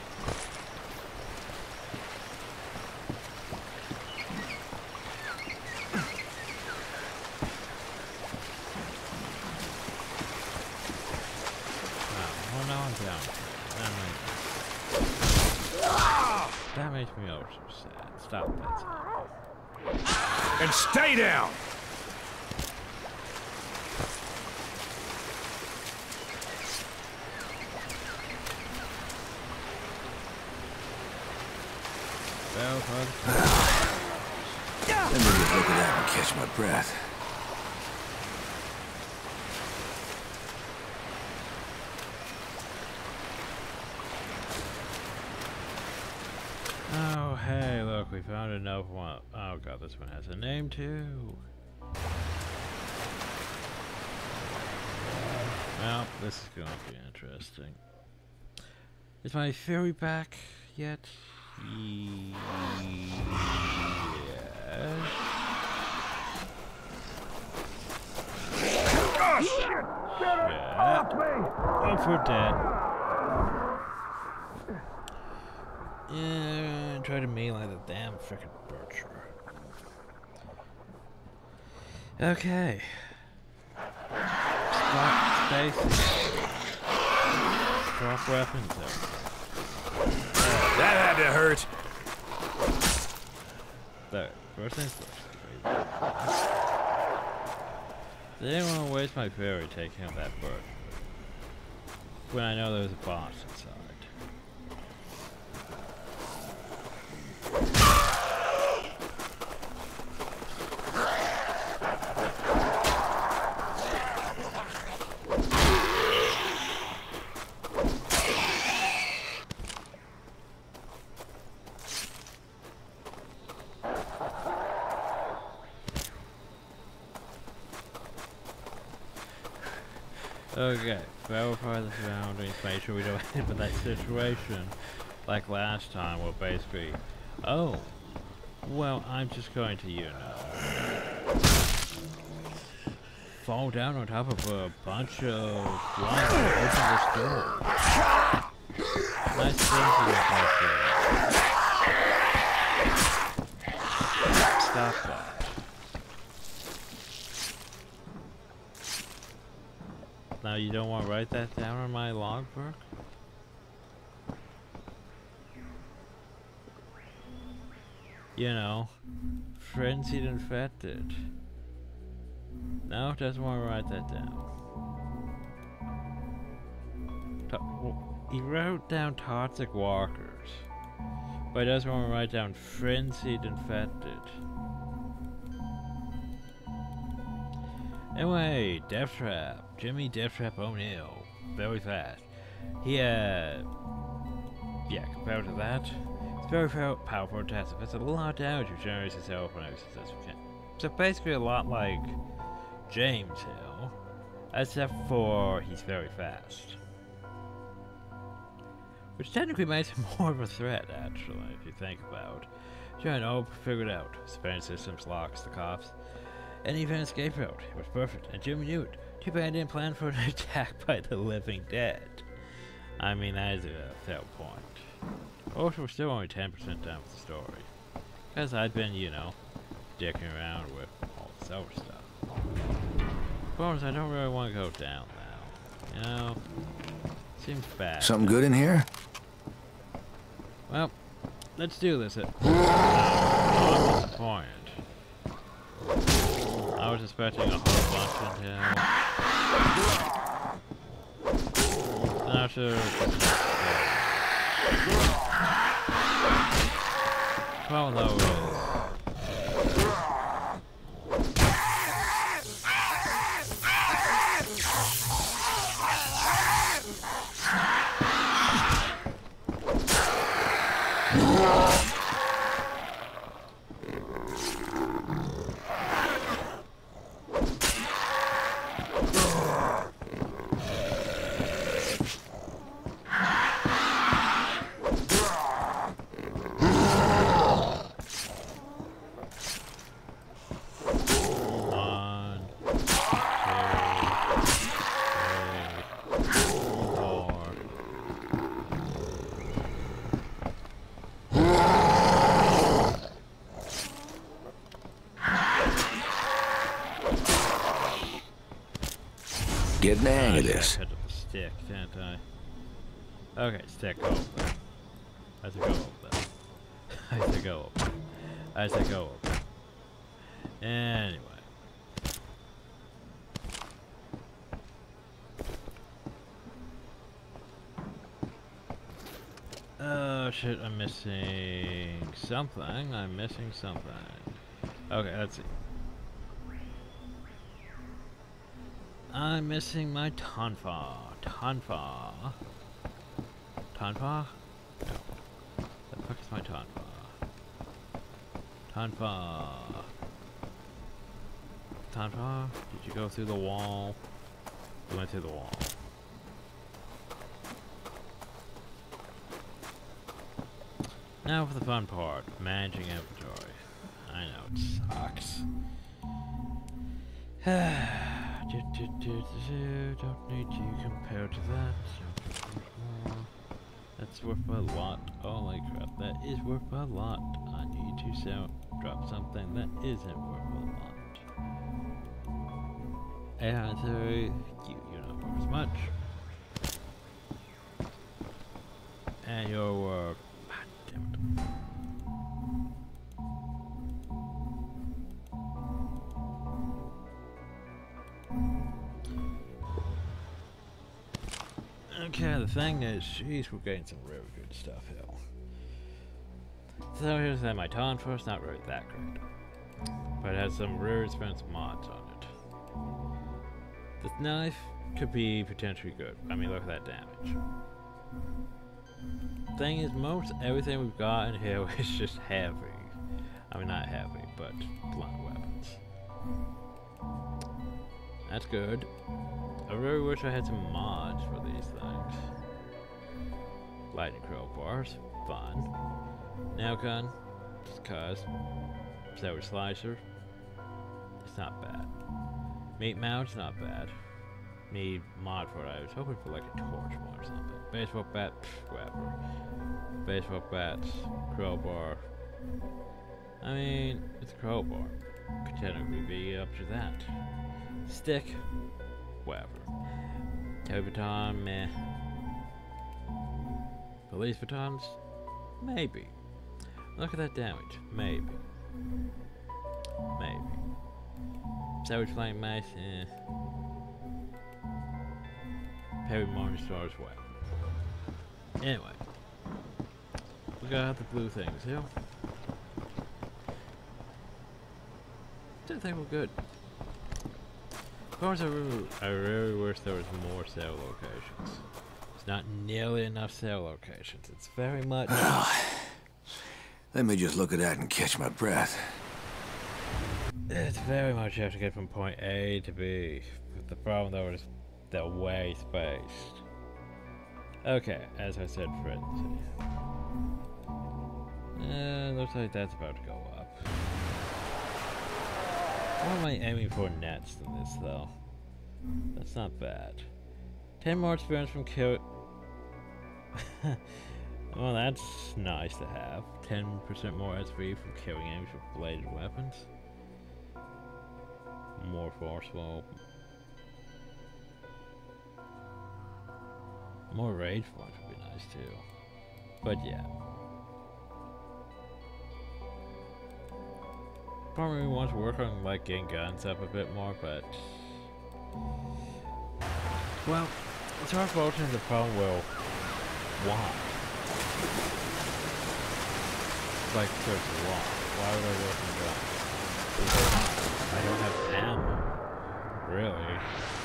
Wow, well now I'm down. That makes, that makes me oh so sad. Stop that. And stay down! Well, Let me just look at that and catch my breath. oh, hey, look, we found another one. Oh god, this one has a name too. Well, this is going to be interesting. Is my ferry back yet? Yes. Oh, shit! Get it off me! Oh, for dead. Yeah, try to melee the damn frickin' butcher. Okay. Stop space. Drop weapons there. That had to hurt. There, first things first. They didn't want to waste my ferry taking out that bird. When I know there was a boss inside. Okay, verify the surroundings, make sure we don't end up in that situation like last time, where basically, oh, well, I'm just going to, you know, fall down on top of a bunch of blocks and open this door. Nice things in the Stop that. Now you don't want to write that down on my logbook? You know, frenzied infected. No, doesn't want to write that down. To well, he wrote down toxic walkers, but he doesn't want to write down frenzied infected. Anyway, Death Trap. Jimmy Death Trap O'Neill. Very fast. He, uh... yeah, compared to that, it's very powerful and passive. It's a lot of damage, which generates itself when I successfully can. So basically a lot like James Hill, except for he's very fast. Which technically makes him more of a threat, actually, if you think about it. Sure, no, figured out. Suspension systems, locks, the cops. And even escape route. It was perfect, and Jimmy knew it. Too bad I didn't plan for an attack by the living dead. I mean, that is a fair point. Also, we're still only ten percent done with the story. Because I'd been, you know, dicking around with all this other stuff. Bonus, I don't really want to go down now. You know? Seems bad. Something good in here? Well, let's do this. At oh, I'm disappointed. I was expecting a whole bunch in here. Not sure. Well, no, really. Getting the hang I of gotta this. catch up the stick, can't I? Okay, stick, go over there. I said go over there. I said go over there. I said go over there. Anyway. Oh shit, I'm missing something. I'm missing something. Okay, let's see. I'm missing my tonfa. Tonfa. Tonfa? No. The fuck is my tonfa? Tonfa. Tonfa? Did you go through the wall? You went through the wall. Now for the fun part, managing inventory. I know it sucks. Don't need to compare to that. That's worth a lot. Holy crap, that is worth a lot. I need to sell, drop something that isn't worth a lot. And so, you, you're not worth as much. And your work. Okay, the thing is, jeez, we're getting some really good stuff here. So here's that, my Tonfa is not really that great, but it has some really expensive mods on it. This knife could be potentially good. I mean, look at that damage. Thing is, most everything we've got in here is just heavy. I mean, not heavy, but blunt weapons. That's good. I really wish I had some mods for these things. Lightning crowbars, fun. Nail gun, just cause. Sour slicer, it's not bad. Meat mounts, not bad. Need mod for it. I was hoping for like a torch one or something. Baseball bat, pff, whatever. Baseball bats, crowbar. I mean, it's a crowbar. Could technically be up to that. Stick, whatever. Tow baton, meh. Police batons, maybe. Look at that damage, maybe. Maybe. Savage flame mace, eh. Perry Morning Star's way. Anyway, we got the blue things here. Didn't think we're good. Of course, I really, I really wish there was more sale locations. There's not nearly enough sale locations. It's very much. Let me just look at that and catch my breath. It's very much you have to get from point A to B. But the problem though is they're way spaced. Okay, as I said, friends. Uh, looks like that's about to go up. What am I aiming for next in this though? That's not bad. ten more experience from kill. Well, that's nice to have. ten percent more S P from killing enemies with bladed weapons. More forceful. More rage points would be nice too. But yeah. Probably wants to work on like getting guns up a bit more, but well, it's hard for ultimate the problem will why? Like there's a lot. Why would I work on guns? Because I don't have ammo. Really.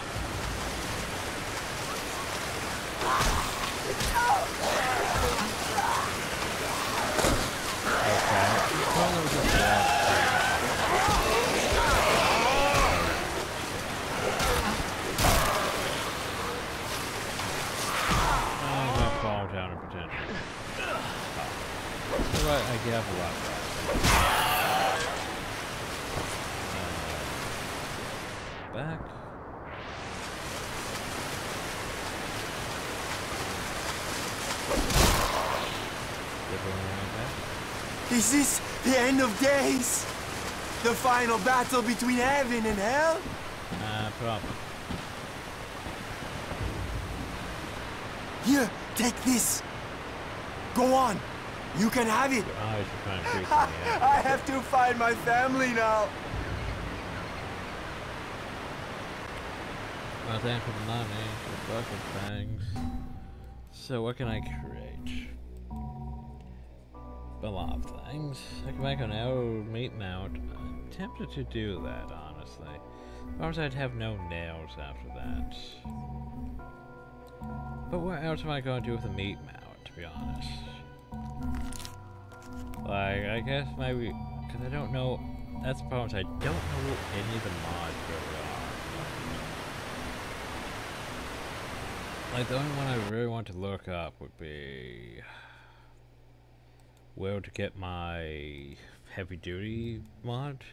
Okay. Well, there was just a lot. Down in potential. Alright, I gave a lot back. Uh, back. Is this the end of days? The final battle between heaven and hell? Uh, probably. Here, take this. Go on. You can have it. Your eyes are trying to creep me out. I have to find my family now. Well, thanks for the money, for the fucking things. So what can I create? A lot of things. I can make an arrow meat mount. I'm tempted to do that, honestly. Of course, I'd have no nails after that. But what else am I going to do with a meat mount, to be honest? Like, I guess maybe, because I don't know, that's the problem, is I don't know any of the mods really are. Like, the only one I really want to look up would be where to get my heavy duty mod.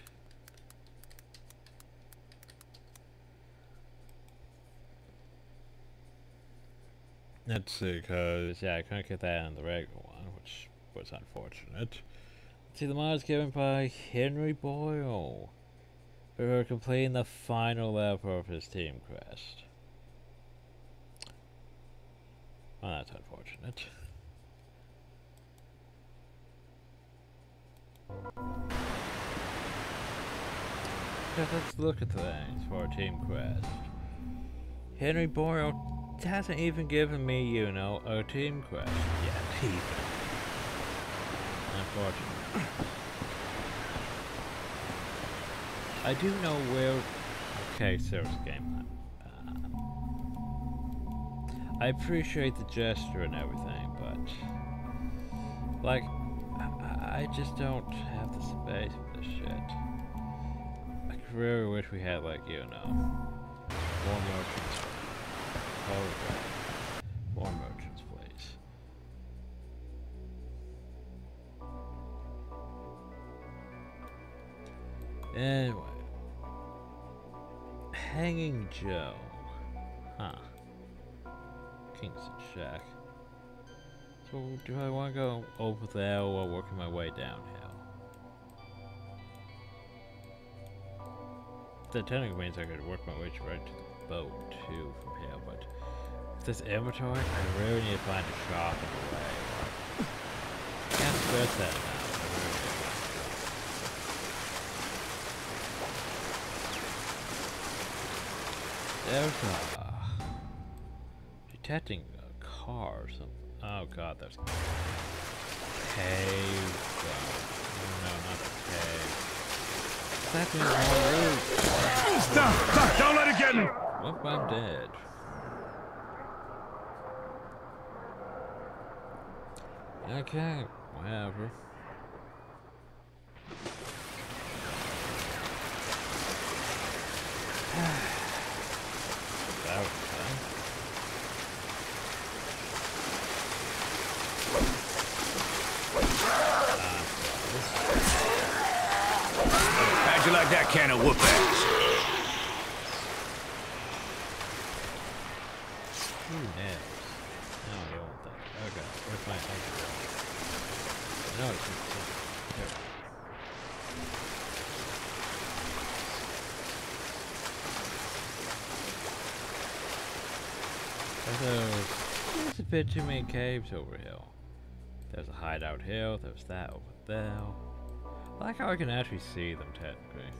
Let's see, because, yeah, I couldn't get that in the regular one, which was unfortunate. Let's see, the mod is given by Henry Boyle for completing the final level of his team quest. Well, that's unfortunate. But let's look at things for a team quest. Henry Boyle hasn't even given me, you know, a team quest yet, even. Unfortunately. I do know where... Okay, service game. Uh, I appreciate the gesture and everything, but... Like, I, I just don't have the space for this shit. I really wish we had, like, you know, more merchants. Okay. More merchants, please. Anyway. Hanging Joe. Huh. Kingston Shack. So, do I want to go over there while working my way downhill? That technically means I could work my way right to the boat, too, from here, but... This inventory, I really need to find a shop in the way. Can't stress that now. There's a... detecting a car or something. Oh god, there's... Cave... Oh, no, not the cave. That means more room. Stop! Stop! Don't let it get me! What if I'm dead? Okay, whatever. That was fun. How'd you like that can of whoop ass? Who nails? No, you want that. Okay, where's my anchor? No, it's here. There's, there's a bit too many caves over here. There's a hideout here, there's that over there. I like how I can actually see them technically.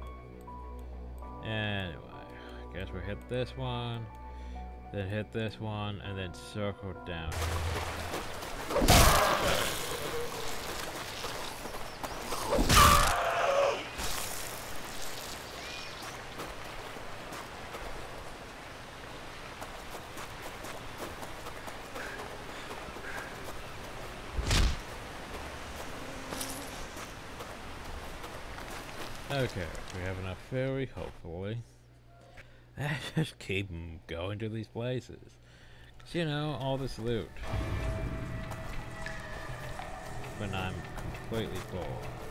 Anyway, I guess we'll hit this one, then hit this one, and then circle down. Okay, we have enough fury, hopefully. I just keep going to these places. Cause you know, all this loot. When I'm completely full.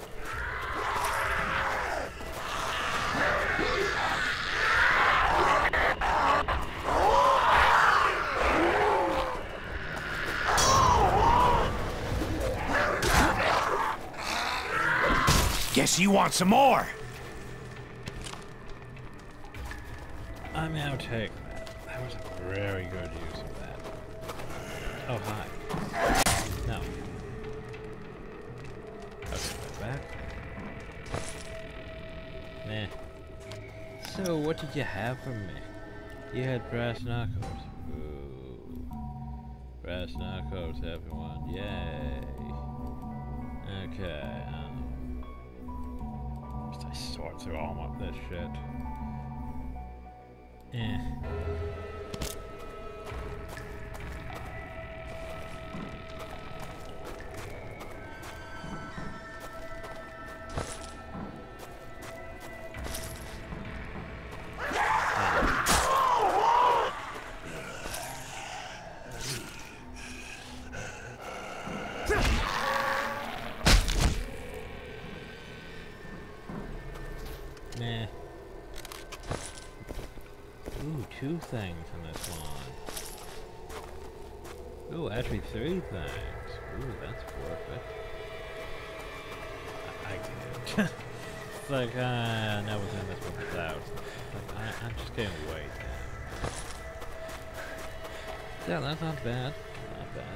Guess you want some more. I mean, I'll take that. That was a very good use of that. Oh, hi. No. Okay, back. Nah. So, what did you have for me? You had brass knuckles. Ooh. Brass knuckles, everyone. Yay. Okay. Um, must I sort through all of this shit? Eh. Nah. Ooh, two things in this one. Ooh, actually three things. Ooh, that's worth it. I, I get it. It's like, uh, I never done this with a thousand. Like, I, I'm just getting way down. Yeah, that's not bad. Not bad.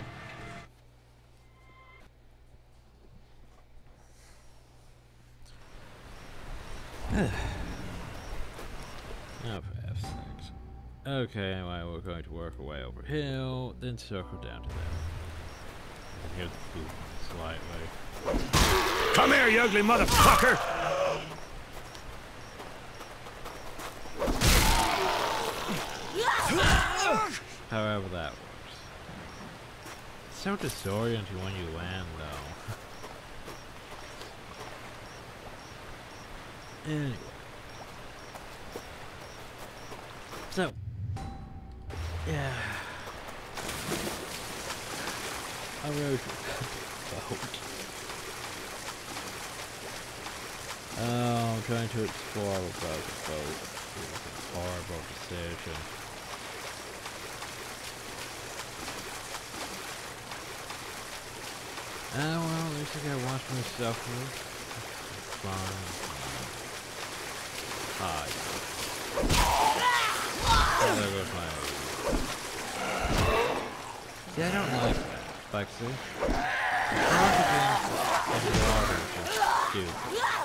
Oh, for F six. Okay, anyway, we're going to work our way over here, then circle down to there. Here's the food slightly. Come here, you ugly motherfucker! However that works. It's so disorienting when you land, though. Anyway. So. Yeah. I rode boat. Oh, I'm trying to explore about the boat. It was a horrible decision. Oh well, at least I gotta watch myself move. It's fine. Hi. Oh, there goes my... See, I don't like that. Like, see? The water is just stupid.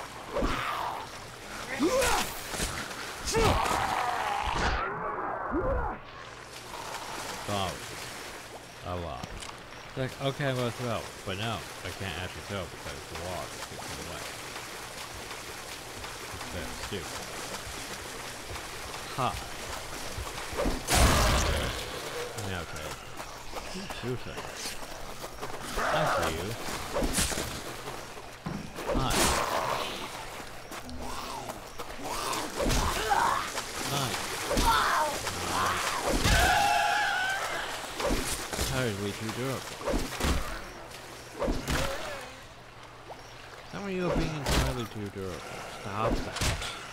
Oh, a lot. It's like, okay, I'm gonna throw, but no, I can't actually throw because the water gets in the way. It's very stupid. Ha. Okay. Two seconds. I see you. Hi. Nice. Nice. How did we too durable? Some of you are being entirely too durable. Stop that.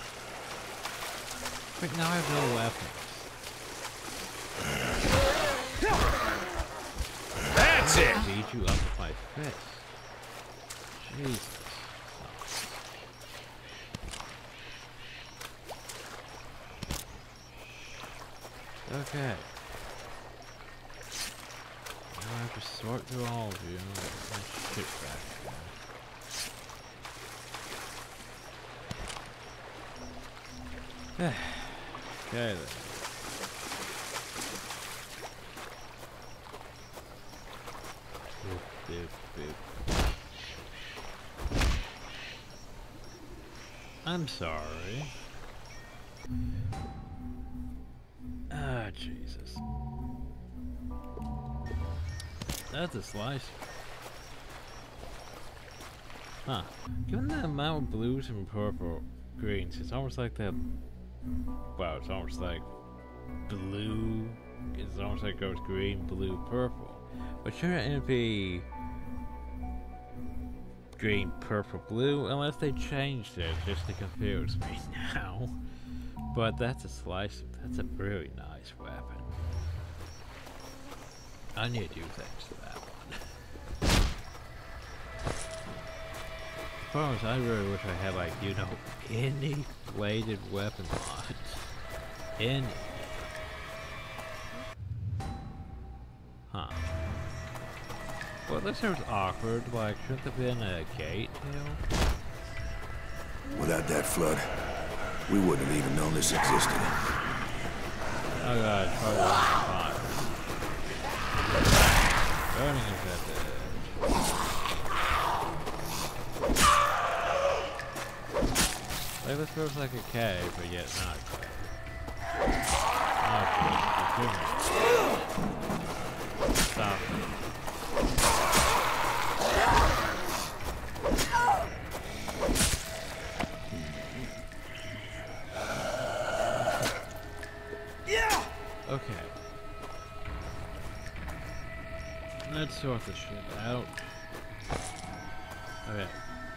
But now I have no weapons. That's it! I beat you up with my fist. Jesus. Okay. Now I have to sort through all of you and get my shit back again. Okay then. Boop, boop, boop. I'm sorry. Ah, Jesus. That's a slice. Huh. Given the amount of blues and purple greens, it's almost like that. Wow, it's almost like blue. It's almost like it goes green, blue, purple. But shouldn't it be green, purple, blue? Unless they changed it just to confuse me now. But that's a slice. That's a really nice weapon. I need to do things to that one. Problem is, I really wish I had, like, you know, any bladed weapon mods. Any. Huh. This seems awkward. Like, shouldn't there been a gate here? Without that flood, we wouldn't have even known this existed. Oh god, probably on fire. Burning infected. Like, this feels like a cave, but yet not a cave. Oh, stop. Okay. Let's sort this shit out. Okay.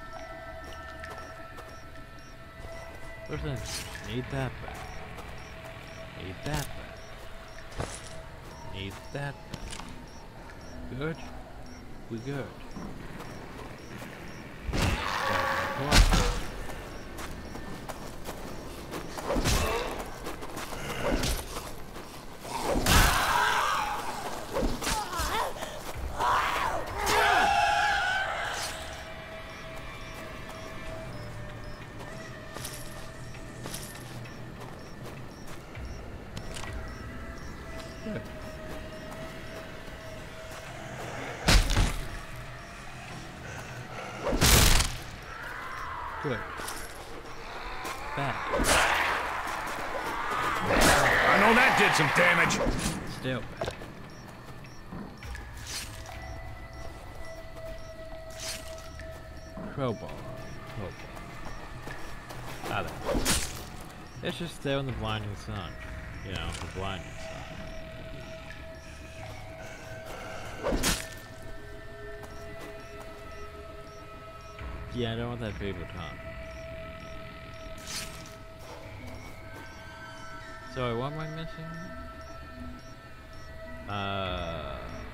First thing, need that back. Need that back. Need that back. Good? We good. Good. Bad. I know that did some damage. Still bad. Crowbar. Crowbar. Ah, there. Let's just stay on the blinding sun. You know, the blinding sun. Yeah, I don't want that paper ton. Sorry, what am I missing? Uh,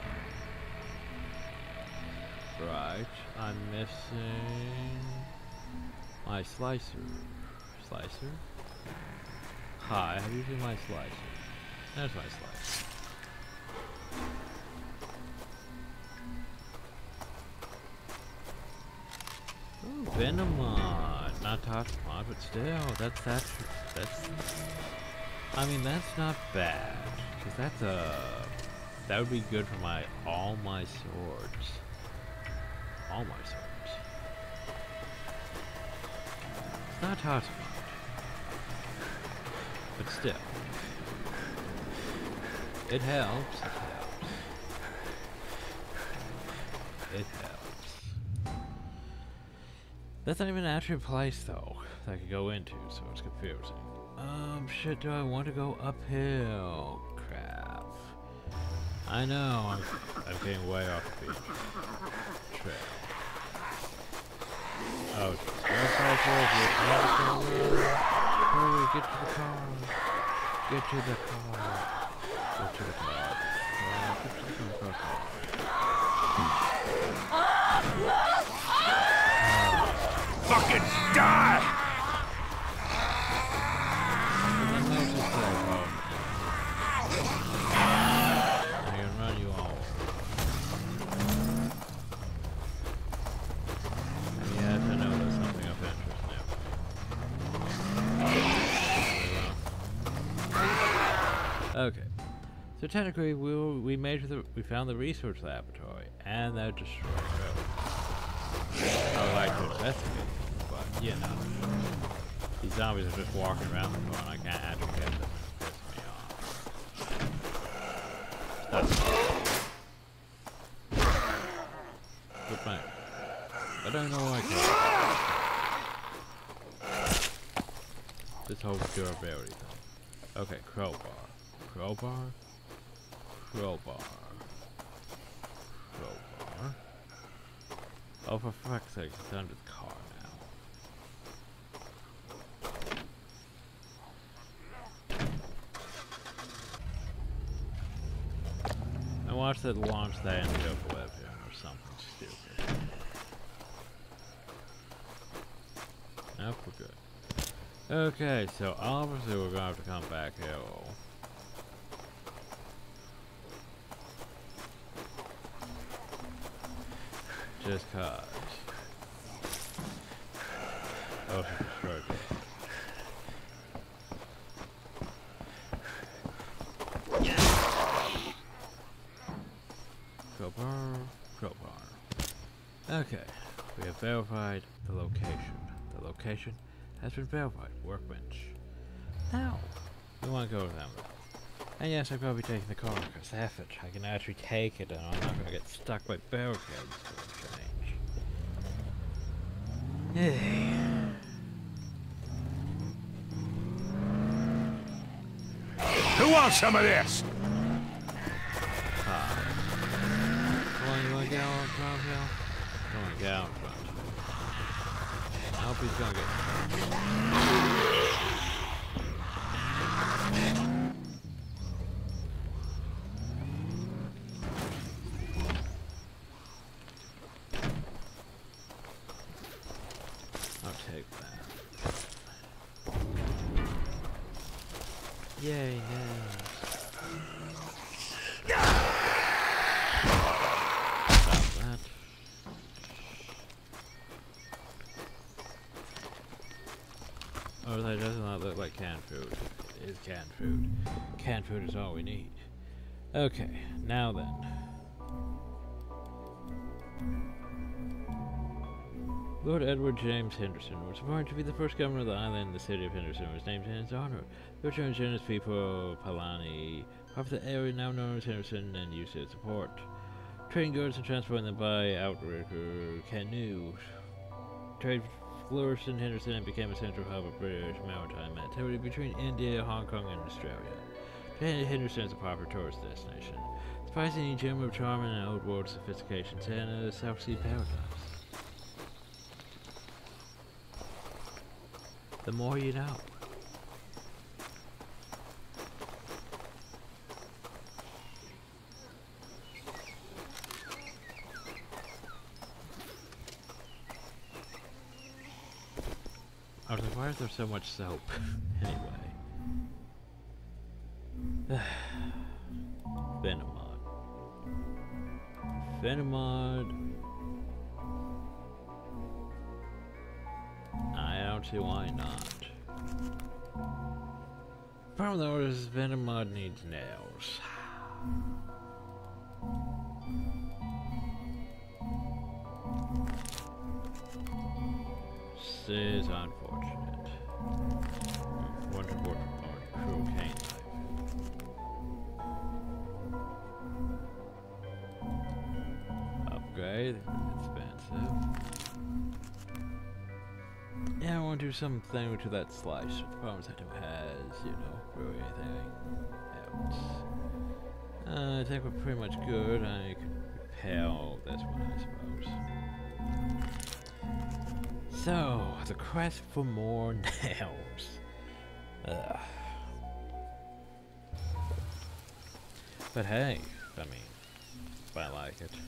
right, I'm missing my slicer. Slicer? Hi, have you seen my slicer? There's my slicer. Ooh, Venomon, not Toxmon, but still, that's that's that's. I mean, that's not bad, cause that's a that would be good for my all my swords, all my swords. It's not Toxmon, but still, it helps. It helps. It helps. That's not even an actual place, though, that I could go into, so it's confusing. Um, shit, do I want to go uphill? Crap. I know, I'm, I'm getting way off the beach. Trail. Oh, just go fast forward, hurry, get to the car. Get to the car. Get to the car. Uh, get to the car. Fucking die! I can run you all. Yes, I know there's something of interest now. Okay. So technically, we were, we made the we found the research laboratory, and that destroyed it. I would like to investigate, but you know, these zombies are just walking around the floor, and I can't actually get them. It pisses me off. Stop. Good plan. I don't know why I can't. This whole durability thing. Okay, crowbar. Crowbar? Crowbar. Crowbar. Oh, for fuck's sake, it's under the car now. I watched that launch that ended up with him or something stupid. Nope, we're good. Okay, so obviously we're gonna have to come back here. Just cause. Oh, she's destroyed it. Crowbar, crowbar. Okay, we have verified the location. The location has been verified. Workbench. Now, we want to go with them. And yes, I'll probably be taking the car because F it. I can actually take it and I'm not going to get stuck by barricades for a change. Hey. Who wants some of this? Ah. Come on, you want to get out front now? Come on, get out front. I hope he's going to get... Yay, yay. Stop that. Oh, that does not look like canned food. It is canned food. Canned food is all we need. Okay, now then. Lord Edward James Henderson was born to be the first governor of the island. The city of Henderson was named in his honor. The rich and generous people of Palani part of the area now known as Henderson and used it as a port. Trading goods and transporting them by outrigger canoe. Trade flourished in Henderson and became a central hub of British maritime activity between India, Hong Kong, and Australia. Henderson is a popular tourist destination. Surprisingly, gem of charm and old world sophistication, and a South Sea paradise. The more you know. I was like, why is there so much soap? Anyway. Venomod. Venomod. I don't see why not. Problem though is Venomod needs nails. This is unfortunate. One important part, cruel cane knife. Upgrade, expensive. Yeah, I want to do something to that slice. The problem is I don't has, you know, really anything else. Uh, I think we're pretty much good. I could repel this one, I suppose. So, the quest for more nails. Ugh. But hey, I mean, if I like it.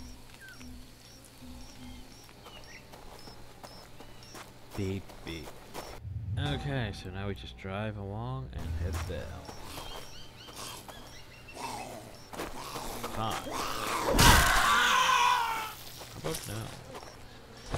Beep, beep. Okay, so now we just drive along and head down. Hi. How about now?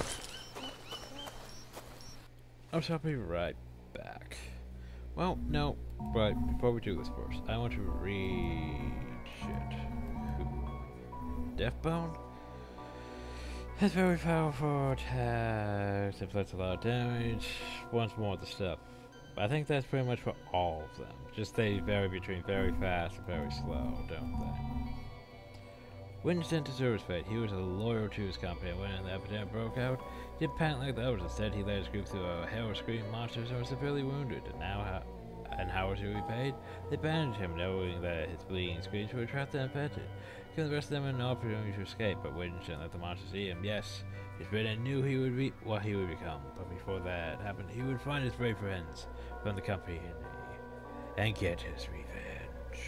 Oh, so I'll be right back. Well, no, but before we do this first, I want to read shit. Deathbone? It's very powerful attacks, inflicts a lot of damage, once more of the stuff. I think that's pretty much for all of them. Just they vary between very fast and very slow, don't they? Winston deserves fate. He was loyal to his company, and when the epidemic broke out, he didn't panic like the others. Instead, he led his group through a hell of screaming monsters and was severely wounded. And now, how, and how was he repaid? They bandaged him, knowing that his bleeding screams would attract the infected. Giving the rest of them an opportunity to escape, but Winston let the monsters eat him. Yes, his Britain knew he would be what he would become, but before that happened, he would find his brave friends from the company and get his revenge.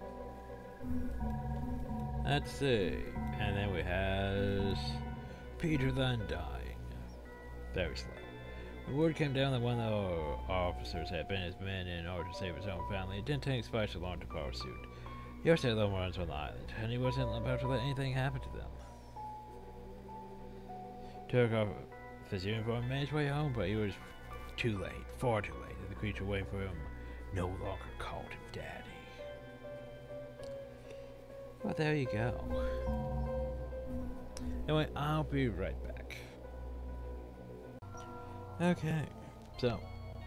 Let's see. And then we have Peter the Undying. Very slow. When word came down that one of our officers had been his men in order to save his own family, it didn't take Spice long to follow suit. He also had little runs on the island, and he wasn't about to let anything happen to them. took off his uniform and made his way home, but he was too late, far too late. The creature waiting for him no longer called him Daddy. Well, there you go. Anyway, I'll be right back. Okay, so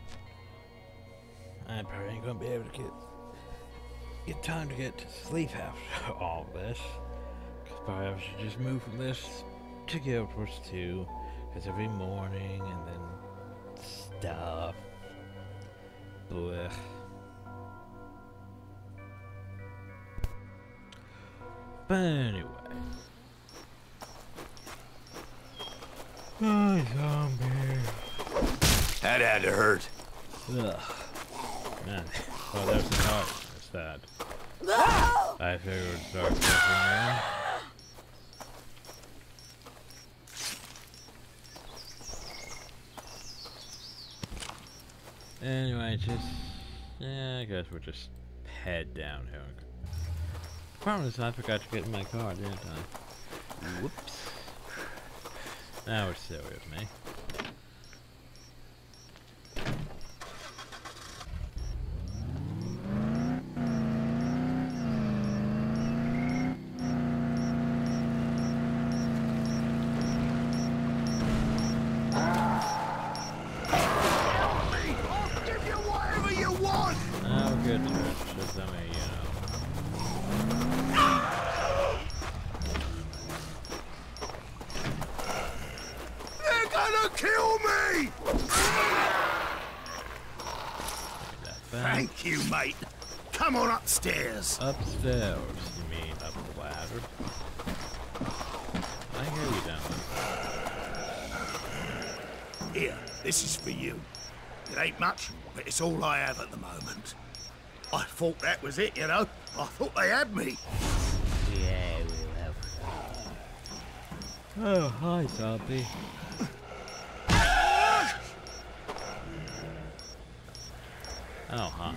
I probably ain't gonna be able to get get time to get to sleep after all this. Cause probably I should just move from this to Guild Wars two, cause every morning and then stuff. Blech. But anyway. Oh, zombie. That had to hurt. Ugh. Man. Well, there's the heart. It's that. I figured it would start suffering. Anyway, just. Yeah, I guess we'll just head down here. The problem is I forgot to get in my car, didn't I? Whoops. Now it's silly of me. Thank you, mate. Come on upstairs. Upstairs, you mean up the ladder? I hear you down there. Here, this is for you. It ain't much, but it's all I have at the moment. I thought that was it, you know. I thought they had me. Yeah, we have. Oh, hi, zombie. Oh, hi.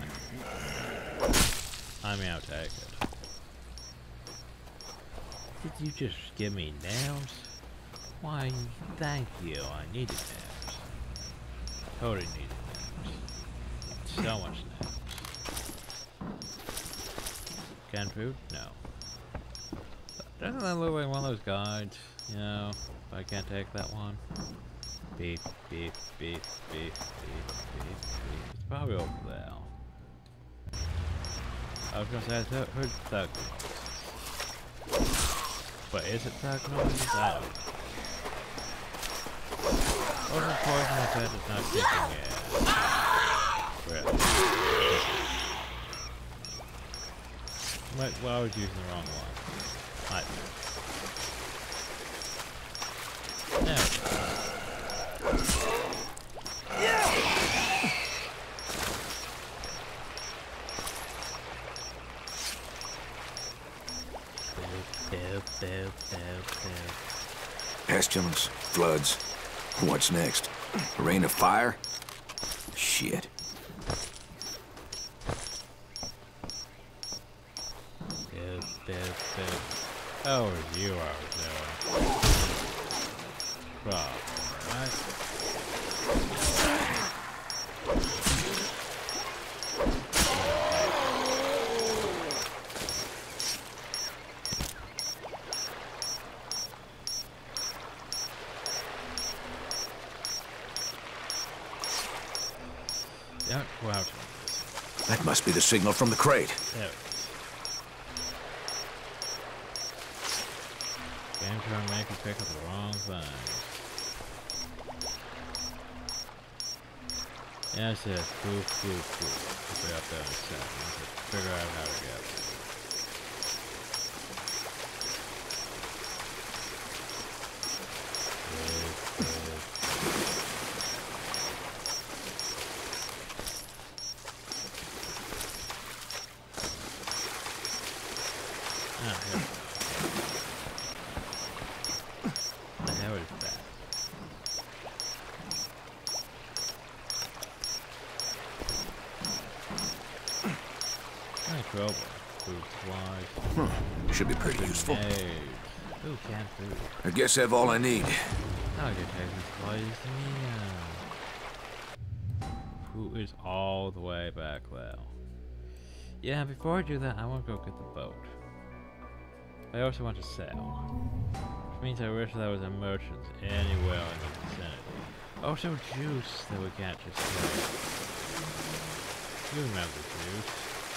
I mean, I'll take it. Did you just give me nails? Why, thank you. I needed nails. Totally needed nails. So much nails. Canned food? No. Doesn't that look like one of those guides? You know, if I can't take that one. Beef, beef, beef, beef, beef, beef, beef. It's probably over there. I was gonna say, I heard thug noise. But is it thug noise? I don't know. Wasn't poison I said it's not kicking ass. Really? Wait, well, I was using the wrong one. I do. There we go. Pestilence, floods. What's next? A rain of fire? Shit. Oh, you are doing. Rob, right? Yeah, wow. That must be the signal from the crate. There it is. Game trying to make you pick up the wrong thing. Yeah, it says poof, poof, poof. We'll be up there in a second to figure out how to get it. Should be pretty useful. Ooh, canned food. I guess I have all I need. I'll get Texas plays me. Who is all the way back now? Yeah, before I do that, I want to go get the boat. I also want to sell. Which means I wish there was a merchant anywhere in the vicinity. Also juice that we can't just sell. You remember juice.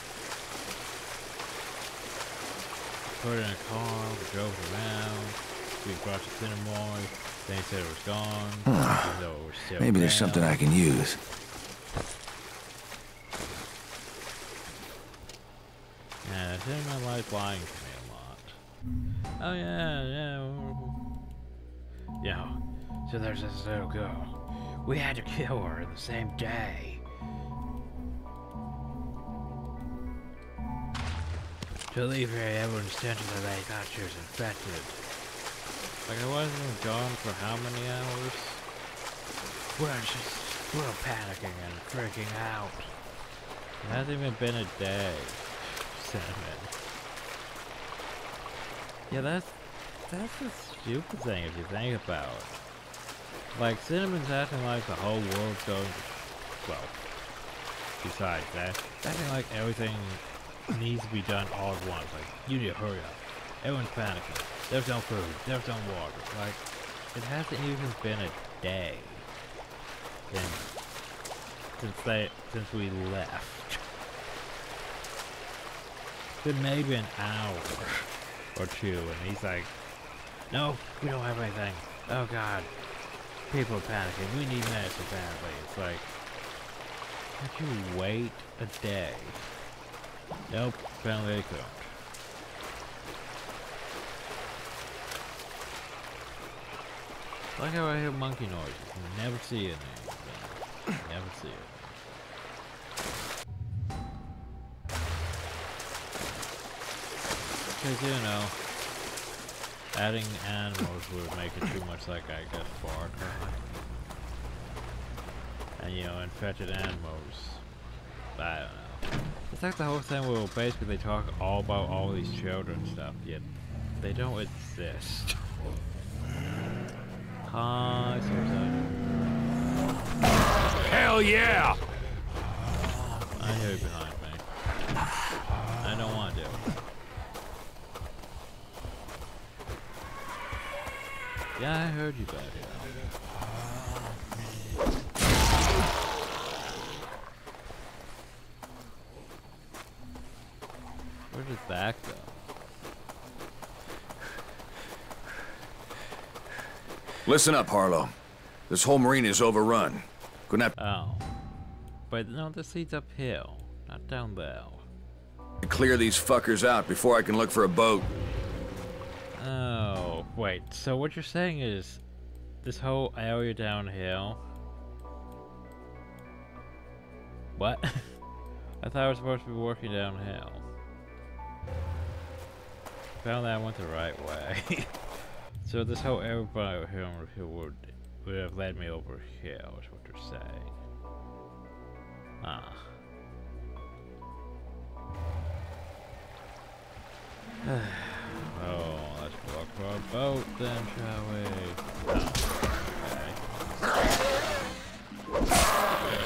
Put it in a car, we drove it around, we brought to Cinnamon, they said it was gone, even though it was still Maybe there's around. something I can use. Yeah, Cinnamon likes lying to me a lot. Oh yeah, yeah. Yeah, so there's this little girl. We had to kill her in the same day. To leave her, everyone tended that they thought she was infected. Like I wasn't gone for how many hours? We're just, we're panicking and freaking out. It hasn't even been a day. Cinnamon. Yeah, that's, that's the stupid thing if you think about it. Like, Cinnamon's acting like the whole world's going to, well, besides that, acting like everything needs to be done all at once. Like, you need to hurry up. Everyone's panicking. There's no food. There's no water. Like, it hasn't even been a day since, since they, since we left. It's been maybe an hour or two, and he's like, no, we don't have anything. Oh God, people are panicking. We need medicine badly. It's like, can't you wait a day? Nope, apparently they couldn't. Like how I hear monkey noises and never see anything. Never see it. Because, you know, adding animals would make it too much like, I guess, Far Cry. And, you know, infected animals. I don't know. It's like the whole thing where basically they talk all about all these children stuff, yet they don't exist. Hi, suicide. Hell yeah! I hear you behind me. I don't want to do it. Yeah, I heard you back here. Where's his back go? Listen up, Harlow. This whole marina is overrun. Couldn't have Oh. But no, this leads uphill, not down there. to clear these fuckers out before I can look for a boat. Oh, wait. So what you're saying is this whole area downhill? What? I thought I was supposed to be working downhill. Apparently I went the right way. So this whole area here would, would have led me over here, is what you're saying. Ah. Oh, let's walk for our boat then, shall we? Oh, okay.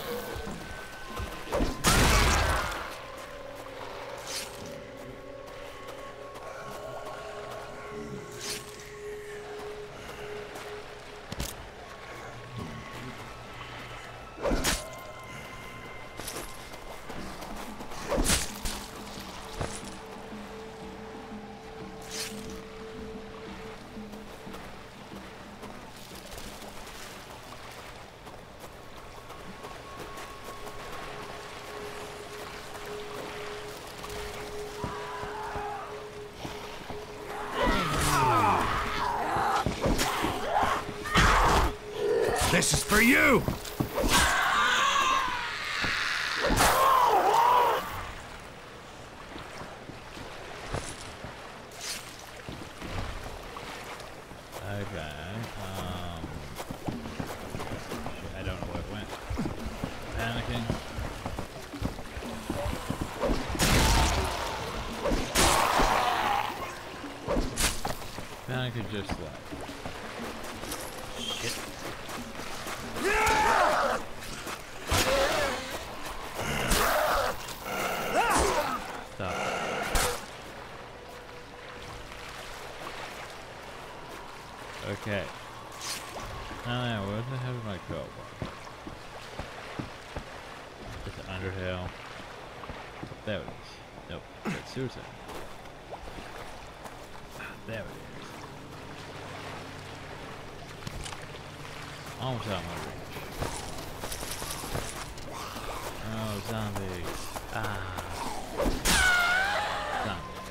This is for you! Okay, um... shit, I don't know where it went. Panicking. Panic had just left. Okay. Now, now, where the hell did my go? It's an underhill. There it is. Nope, that's suicide. There it is. Almost out my reach. Oh, zombies. Ah. Zombies.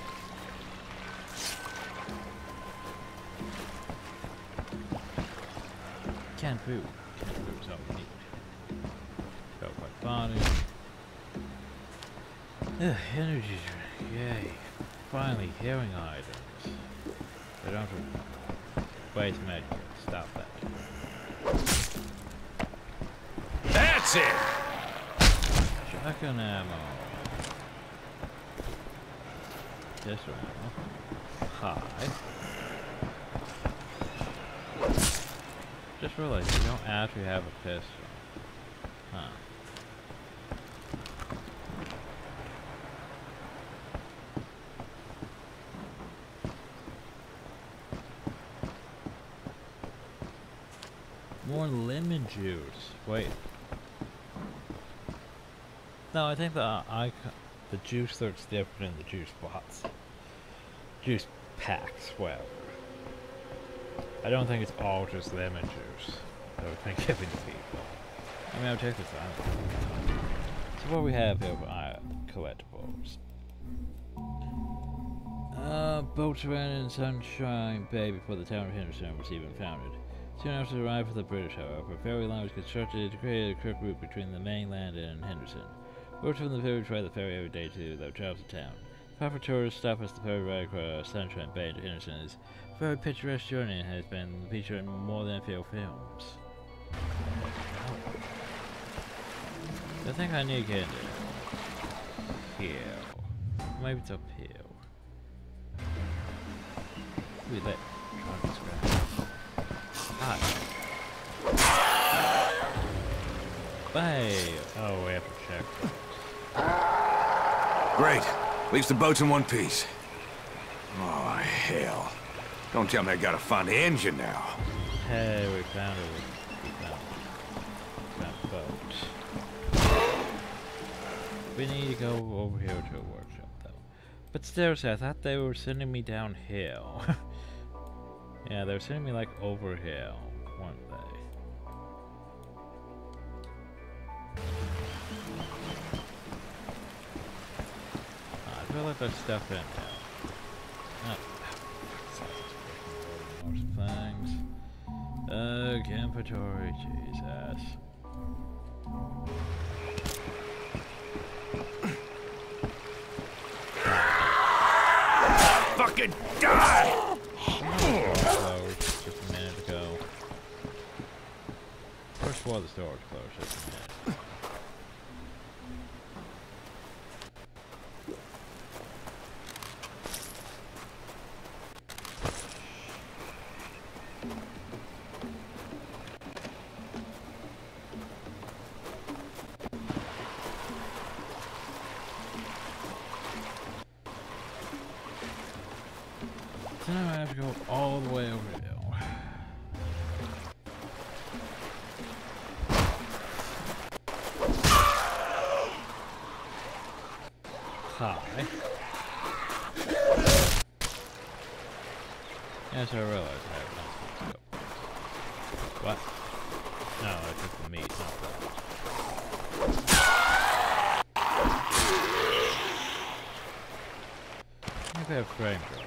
Canned food. Canned food is all we need. Felt quite body. Ugh, energy drink. Yay. Finally, healing items. I don't have to waste magic. Stop that. That's it! Shotgun ammo. Pistol ammo. High. Just realized you don't actually have a pistol. Huh. More lemon juice. Wait. No, I think the uh, icon, the juice looks different in the juice box. Juice packs, whatever. I don't think it's all just lemon juice that we've been giving to people. I mean, I'll check this out. So what we have here are collectibles. Uh, boats ran in Sunshine Bay before the town of Henderson was even founded. Soon after the arrival of the British, however, a ferry line was constructed to create a quick route between the mainland and Henderson. Boats from the village ride the ferry every day to their travels to town. Proper tourists stop as the ferry ride across Sunshine Bay into Henderson is a very picturesque journey and has been featured in more than a few films. I think I need to get into here. Maybe it's up here. We let try this ground. Hi. Hey! Oh, we have to check. Great. Leaves the boats in one piece. Oh, hell. Don't tell me I gotta find the engine now. Hey, we found it. We found it. We found the boat. We need to go over here to a workshop, though. But seriously, I thought they were sending me downhill. Yeah, they were sending me like over hill, weren't they? Uh, I feel like there's stuff in here. Oh. More things. Uh, inventory, Jesus. Fucking die! Closed just a minute ago. First of all, the door was closed just a minute. So now I have to go all the way over here. Hi. Yes, I realize I have not to go. What? No, I took the meat, not that. Maybe I have frame drop.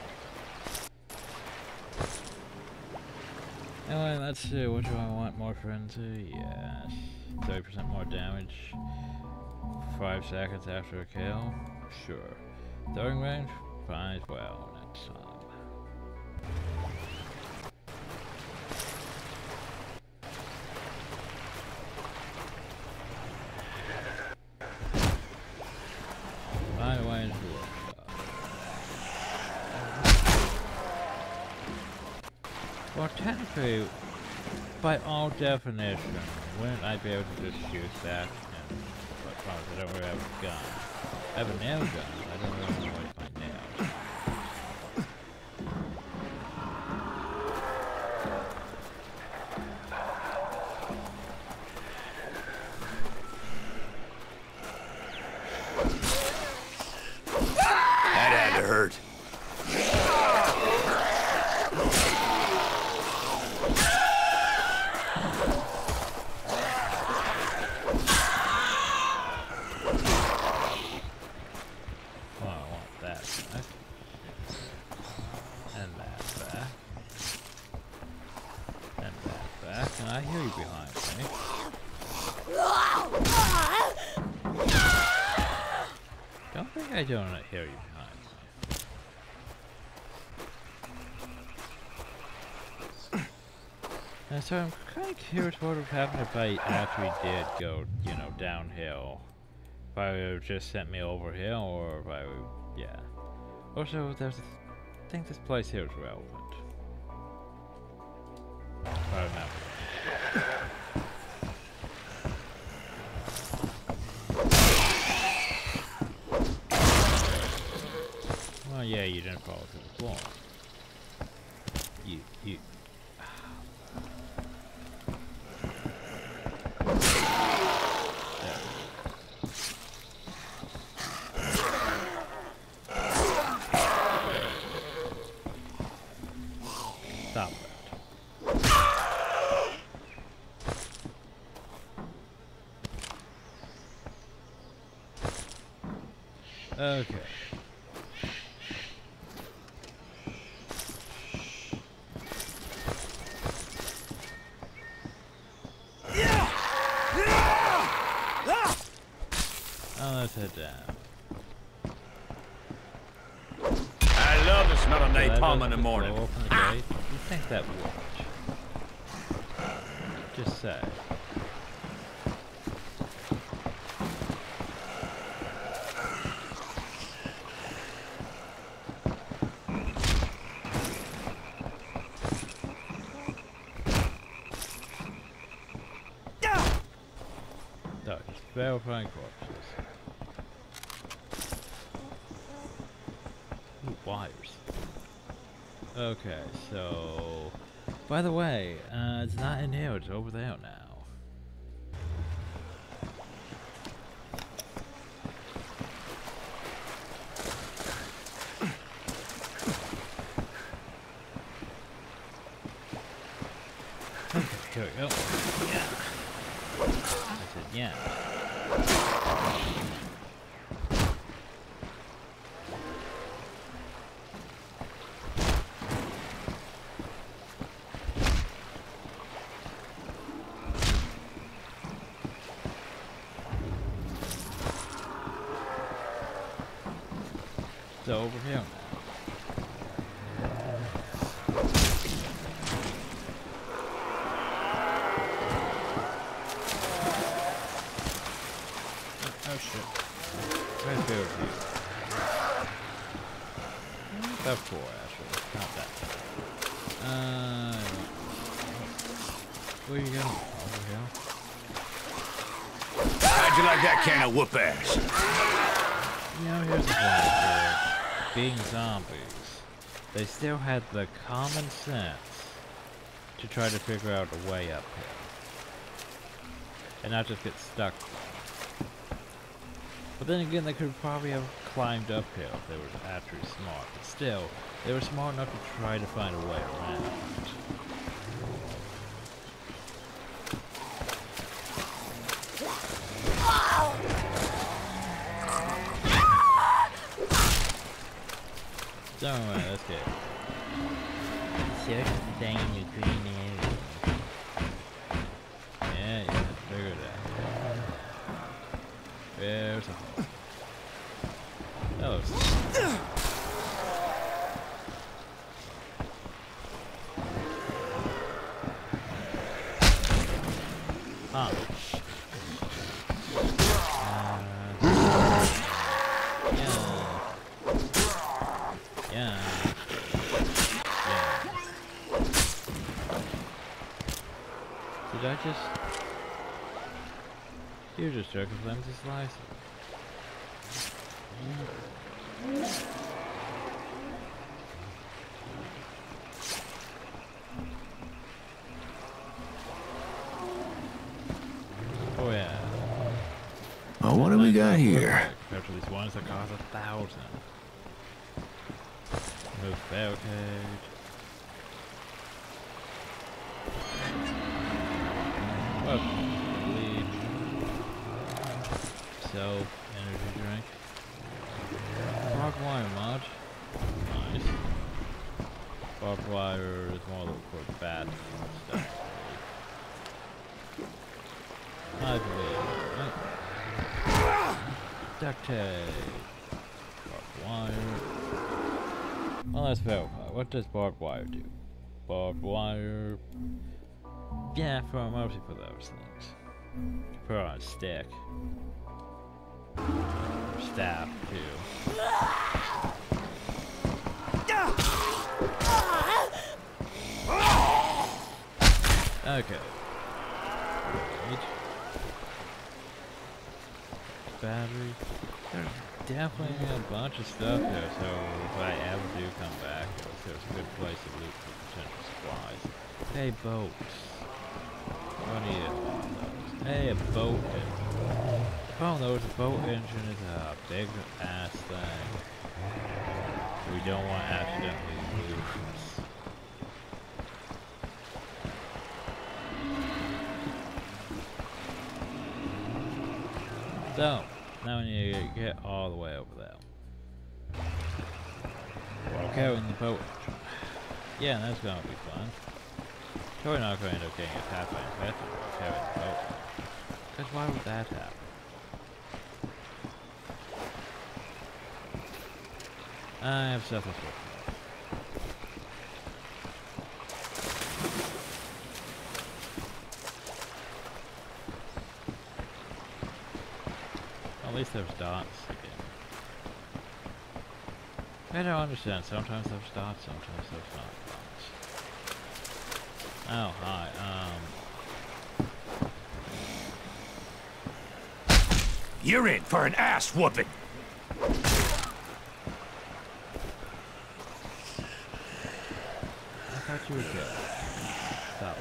Anyway, let's see, what do I want? More frenzy? Yes. thirty percent more damage. Five seconds after a kill? Sure. Throwing range? Fine as well, next time. Find a way into the workshop. Well, technically, by all definition, wouldn't I be able to just use that? And, but I don't really have a gun. I have a nail gun, I don't really know what my nails. That had to hurt. Oh, I want that back. And that back. And that back. And I hear you behind me. Don't think I don't hear you behind me. And so I'm kind of curious what would happen if I actually did go, you know, downhill. If I would have just sent me over here, or if I would, yeah. Also, there's, I think this place here is relevant. If I remember. Well, yeah, you didn't fall through the floor. You, you. Stop that. Okay. Oh, let's head down. I love the smell of So that napalm in doesn't the just morning. blow open the gate? You think that would? Just say. No, just verifying corpses. Ooh, wires. Okay, so... By the way, uh, it's not in here, it's over there now. Okay, here we go. Yeah. I said, yeah. So over here now. Oh shit. Where's the overview? About four, actually. Not that. Uh, where you going? Over here? How'd you like that can of whoop ass? You know, here's the point here. Being zombies, they still had the common sense to try to figure out a way up here. And not just get stuck. But then again, they could probably have climbed uphill if they were actually smart. But still, they were smart enough to try to find a way around. So, uh, let's go. Search the thing in your green area. Yeah, yeah, figure it out. There's a hole. That looks huh. Yeah. Yeah. Did I just... You just took a flimsy slice. Oh yeah. Well, what do we got here? Compared to these ones that cost a thousand. Move barricade. Well, lead. Self energy drink. Barbed wire mod. Nice. Barbed wire is more for bad stuff. I believe. Right. Duct tape. Barbed wire. Well, let's verify. What does barbed wire do? Barbed wire. Yeah, for mostly for those things. Put on a stick. Staff too. Okay. Battery. There's definitely a bunch of stuff there, so if I ever do come back, there's a good place to loot for potential supplies. Hey, boats. What do you want those? Hey, a boat engine. Oh, those a boat engine is a big ass thing. We don't want to accidentally lose this. So, now we need to get all the way over there. While carrying the boat engine. Yeah, that's gonna be fun. So we're not going to end up getting attacked by infected while carrying the boat. Because why would that happen? I have stuff that's working. At least there's dots again. I don't understand. Sometimes there's dots, sometimes there's not dots. Oh, hi. Um. You're in for an ass whooping. I thought you were dead. Stop.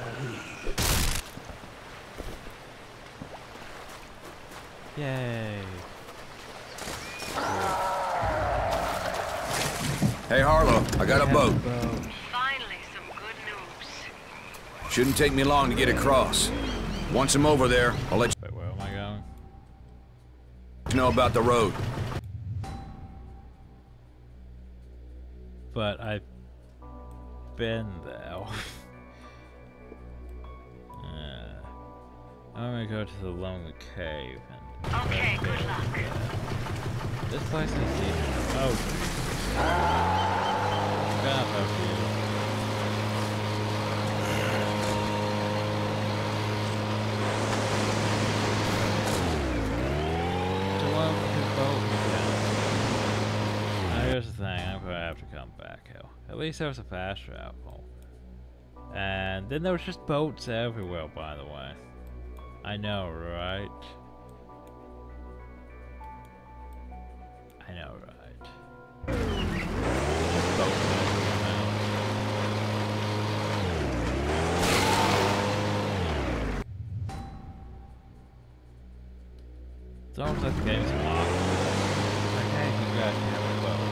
Yay. Hey, Harlow, I got a boat. Finally, some good news. Shouldn't take me long to get across. Once I'm over there, I'll let Wait, where am I going? you know about the road. But I've been there. uh, I'm gonna go to the lonely cave and. Okay, good luck. This place is decent. Oh, God, how cute. To love his boat again. Now here's the thing, I'm gonna have to come back here. At least there was a fast travel. And then there was just boats everywhere, by the way. I know, right? I know, right? It's almost like the game's locked. Like, hey, congrats, you have a boat.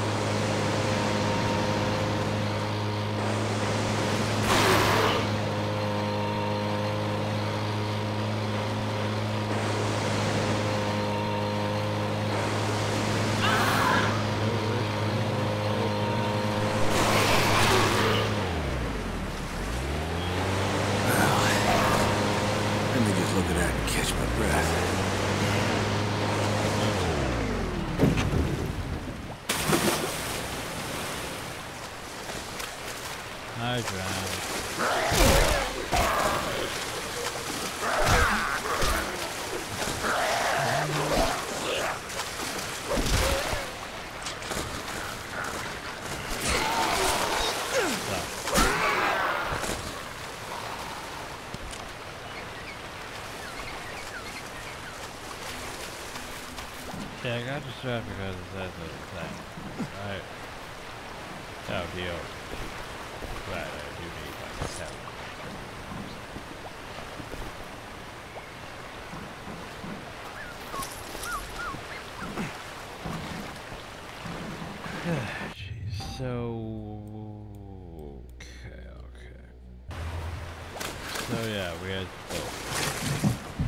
Let me just look at that and catch my breath. Hi, Drown. Yeah, I got distracted because it says the thing. Right. Oh, deal. Right, I do need like seven. Jeez. So okay, okay. So yeah, we had both.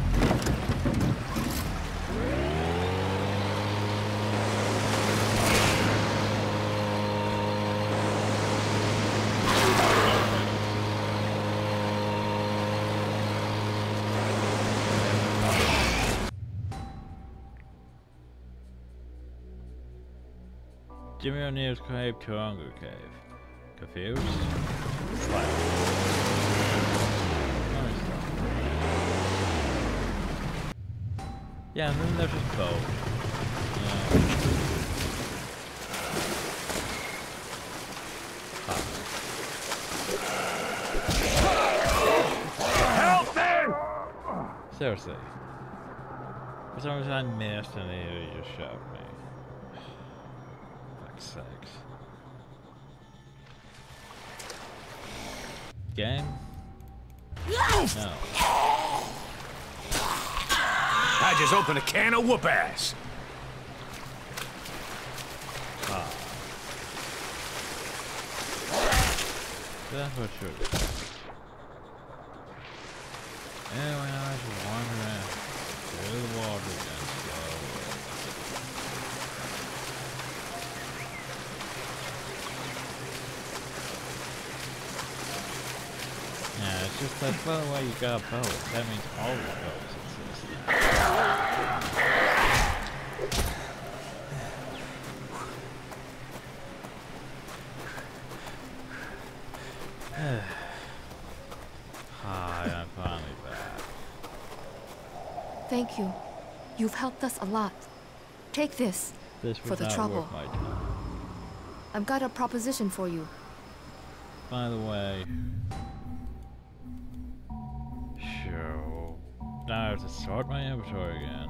Jimmy O'Neill's Cave to Hunger Cave. Confused? Slap. Yeah, and then there's just boat. Yeah. Help them! Seriously. For some reason I missed and he just shoved me. Sakes. Game? No. I just opened a can of whoop ass. Ah. That's what should. Anyway, now I should wander in through the water again slowly. Yeah, it's just that, by the way, you got a boat. That means all the boats exist. Hi, I'm finally back. Thank you. You've helped us a lot. Take this, This for was the not trouble. worth my time. I've got a proposition for you. By the way, sure. Now I have to sort my inventory again.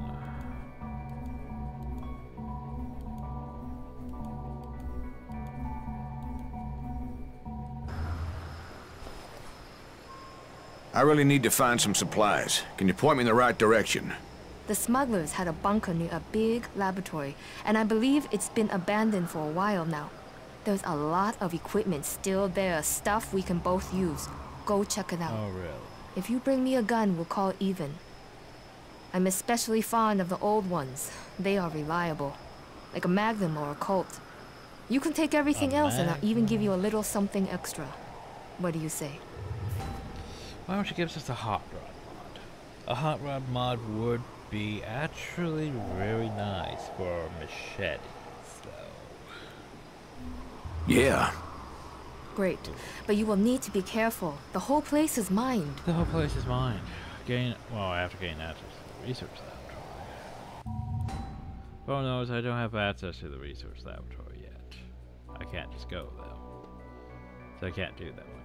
I really need to find some supplies. Can you point me in the right direction? The smugglers had a bunker near a big laboratory, and I believe it's been abandoned for a while now. There's a lot of equipment still there, stuff we can both use. Go check it out. Oh, really? If you bring me a gun, we'll call it even. I'm especially fond of the old ones. They are reliable. Like a Magnum or a Colt. You can take everything A else and I'll Magnum? even give you a little something extra. What do you say? Why don't you give us a hot rod mod? A hot rod mod would be actually really nice for machetes, though. Yeah. Great. But you will need to be careful. The whole place is mined. The whole place is mine. Gain, well, I have to gain access to the research laboratory. Well, no, I don't have access to the research laboratory yet. I can't just go, though. So I can't do that one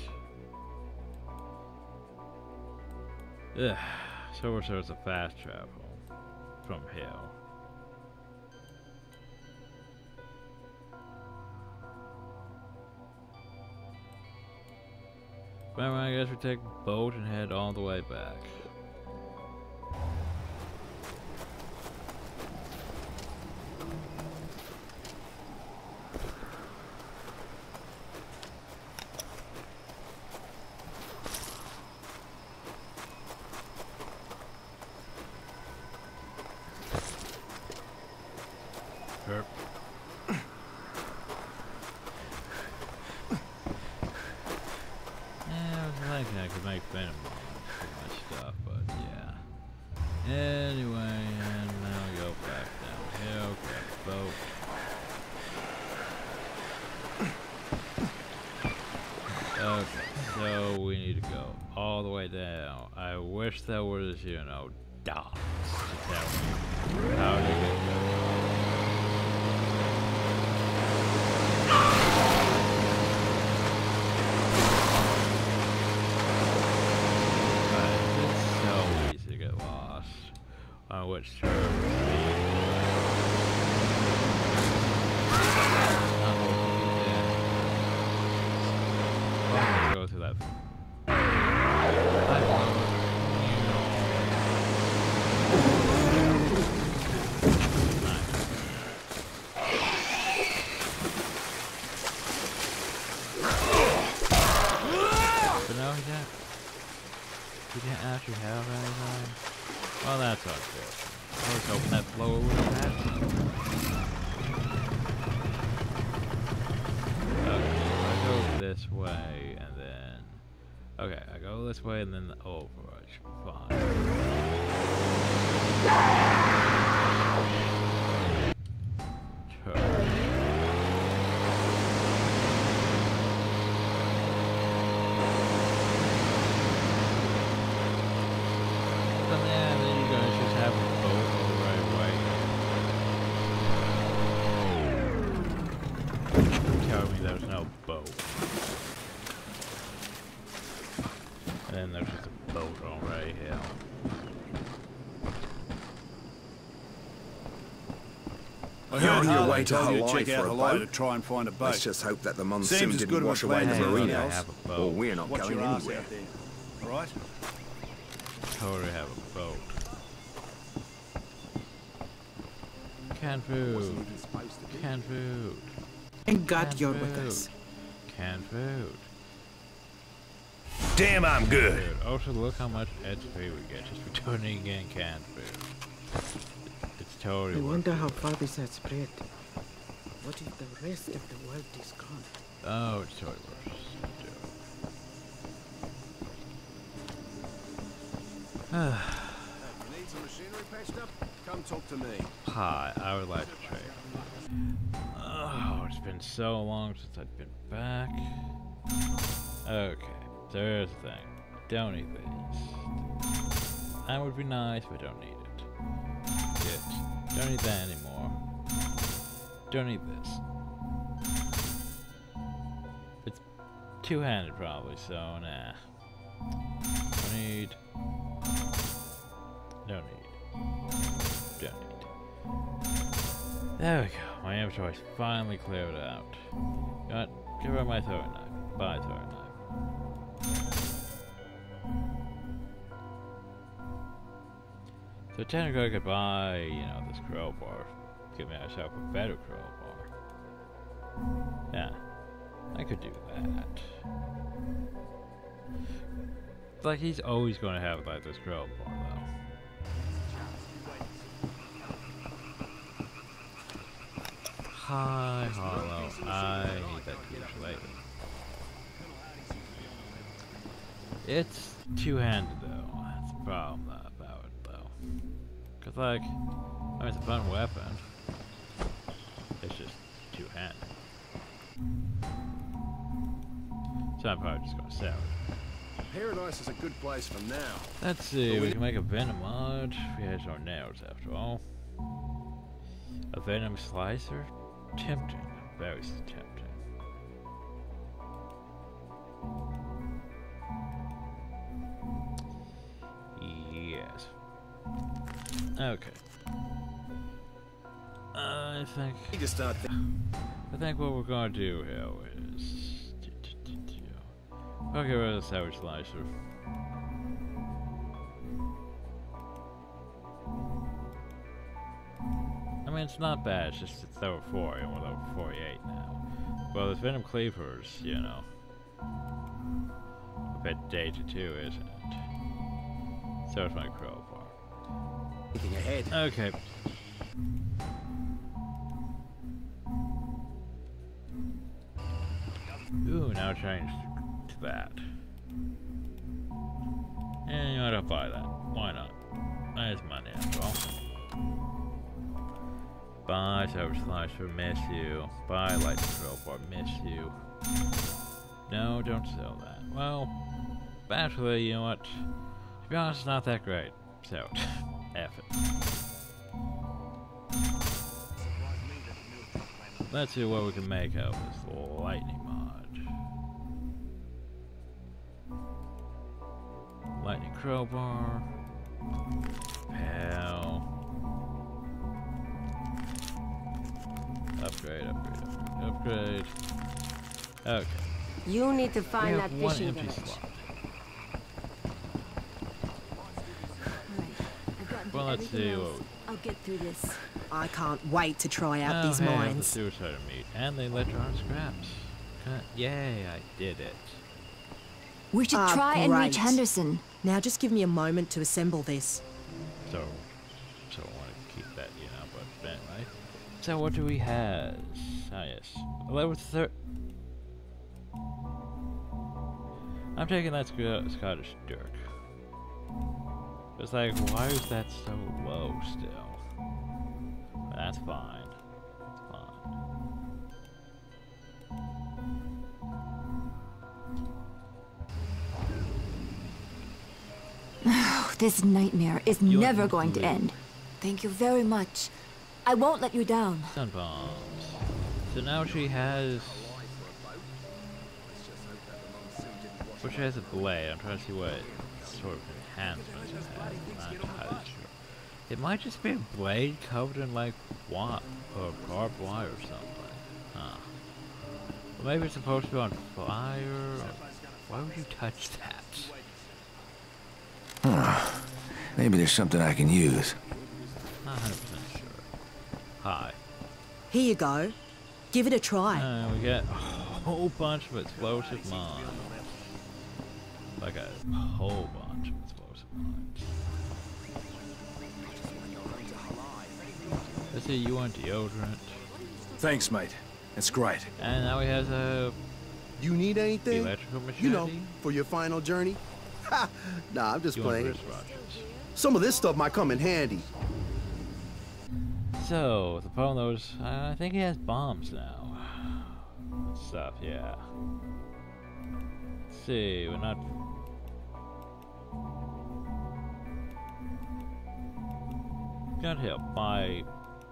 yet. Ugh. So we're sort of fast travel from here. Well, I guess we take a boat and head all the way back. Sure. Thinking I could make venom for my stuff, but yeah. Anyway, and now we go back downhill, grab the boat. Okay, so we need to go all the way down. I wish there was, you know, dots to tell me how to get there. On which server go through that. We didn't actually have anything. Well, that's unfortunate. I was hoping that blower would have had some. Okay, I go this way and then. Okay, I go this way and then the overrush. Fine. Turn. There's no boat. And then there's just a boat on right here. You're on your way to Hawaii check out for a Hawaii boat? to try and find a boat. Let's just hope that the Seems monsoon as didn't good of a wash away plan the as anything marina. else. have a boat. Or we're not Watch going your ass anywhere. out there. All right? Totally have a boat. Canned food. Canned food. Thank God Canned you're food. with us. Canned food. Damn, I'm good. Dude, also look how much X P we get just for turning in canned food. It's totally I worth wonder it. how far this has spread. What if the rest of the world is gone? Oh, it's totally worth it. You need some machinery patched up? Come talk to me. Hi, I would like to trade. Oh, it's been so long since I've been back. Okay, there's the thing. Don't need these. That would be nice, but don't need it. Yes. Don't need that anymore. Don't need this. It's two-handed probably, so nah. Don't need. Don't need. Don't need. There we go. My inventory's finally cleared out. Got. Give her my throwing knife. Bye, throwing knife. So technically I could buy, you know, this crowbar. Give myself a better crowbar. Yeah. I could do that. Like, he's always going to have, like, this crowbar, though. Hi, Hollow. I need that to use later. It's two-handed, though. That's the problem about it, though. Because, like, I mean, it's a fun weapon. It's just two-handed. So I'm probably just going to sell it. Paradise is a good place for now. Let's see, we can make a venom mod. We have no nails after all. A venom slicer? Tempting. Very tempting. Yes. Okay. I think You just start I think what we're gonna do here is I'll get rid of the savage slicer. I mean, it's not bad, it's just it's level four and we're level forty-eight now. Well, this Venom Cleaver's, you know, a bit dated too, isn't it? So is my crowbar. thinking ahead. Okay. Ooh, now change to that. And you know what, I'll buy that. Why not? There's money after all. Buy Savage Slicer, miss you. Buy Lightning Crowbar, miss you. No, don't sell that. Well, actually, you know what? To be honest, it's not that great. So, F it. Let's see what we can make out of this lightning mod. Lightning crowbar. Pal. Upgrade, upgrade, upgrade, upgrade. Okay. You need to find we that have one fishing empty village. slot. Right. I've gotten Well, through let's everything see else. what. I'll get through this. I can't wait to try out Oh, these hey, mines. The suicide meat and the electron scraps. Uh, yay, I did it. We should Ah, try and reach great. Henderson. Now just give me a moment to assemble this. So, so I want to keep that, you know, but anyway. So what do we have? Ah, yes. Level third. I'm taking that Sc Scottish Dirk. It's like, why is that so low still? But that's fine. That's fine. This nightmare is You're never going to blue. end. Thank you very much. I won't let you down. Sun bombs. So now she has... Well, she has a blade. I'm trying to see what sort of enhancements it has. I'm not entirely sure. It might just be a blade covered in like what or barbed wire or something. Huh. Or maybe it's supposed to be on fire. Or why would you touch that? Huh. Maybe there's something I can use. Not one hundred percent sure. Hi. Here you go. Give it a try. Uh, we get a whole bunch of explosive mines. Like a whole bunch of explosive mines. Let's see, you want deodorant. Thanks, mate. That's great. And now he has a You need anything? electrical machete. You know, for your final journey? Ha! Nah, I'm just You want playing. wristwatches. Some of this stuff might come in handy. So, the problem though is, uh, I think he has bombs now. And stuff, yeah. Let's see, we're not... Can't help, buy...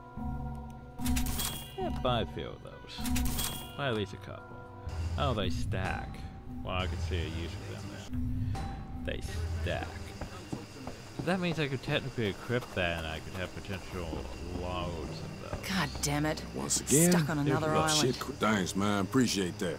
Yeah, buy a few of those. Buy at least a couple. Oh, they stack. Well, I can see a use for them then. They stack. That means I could technically equip that and I could have potential loads of those. God damn it. Once again, Stuck on another oh, island. shit. Thanks, man. Appreciate that.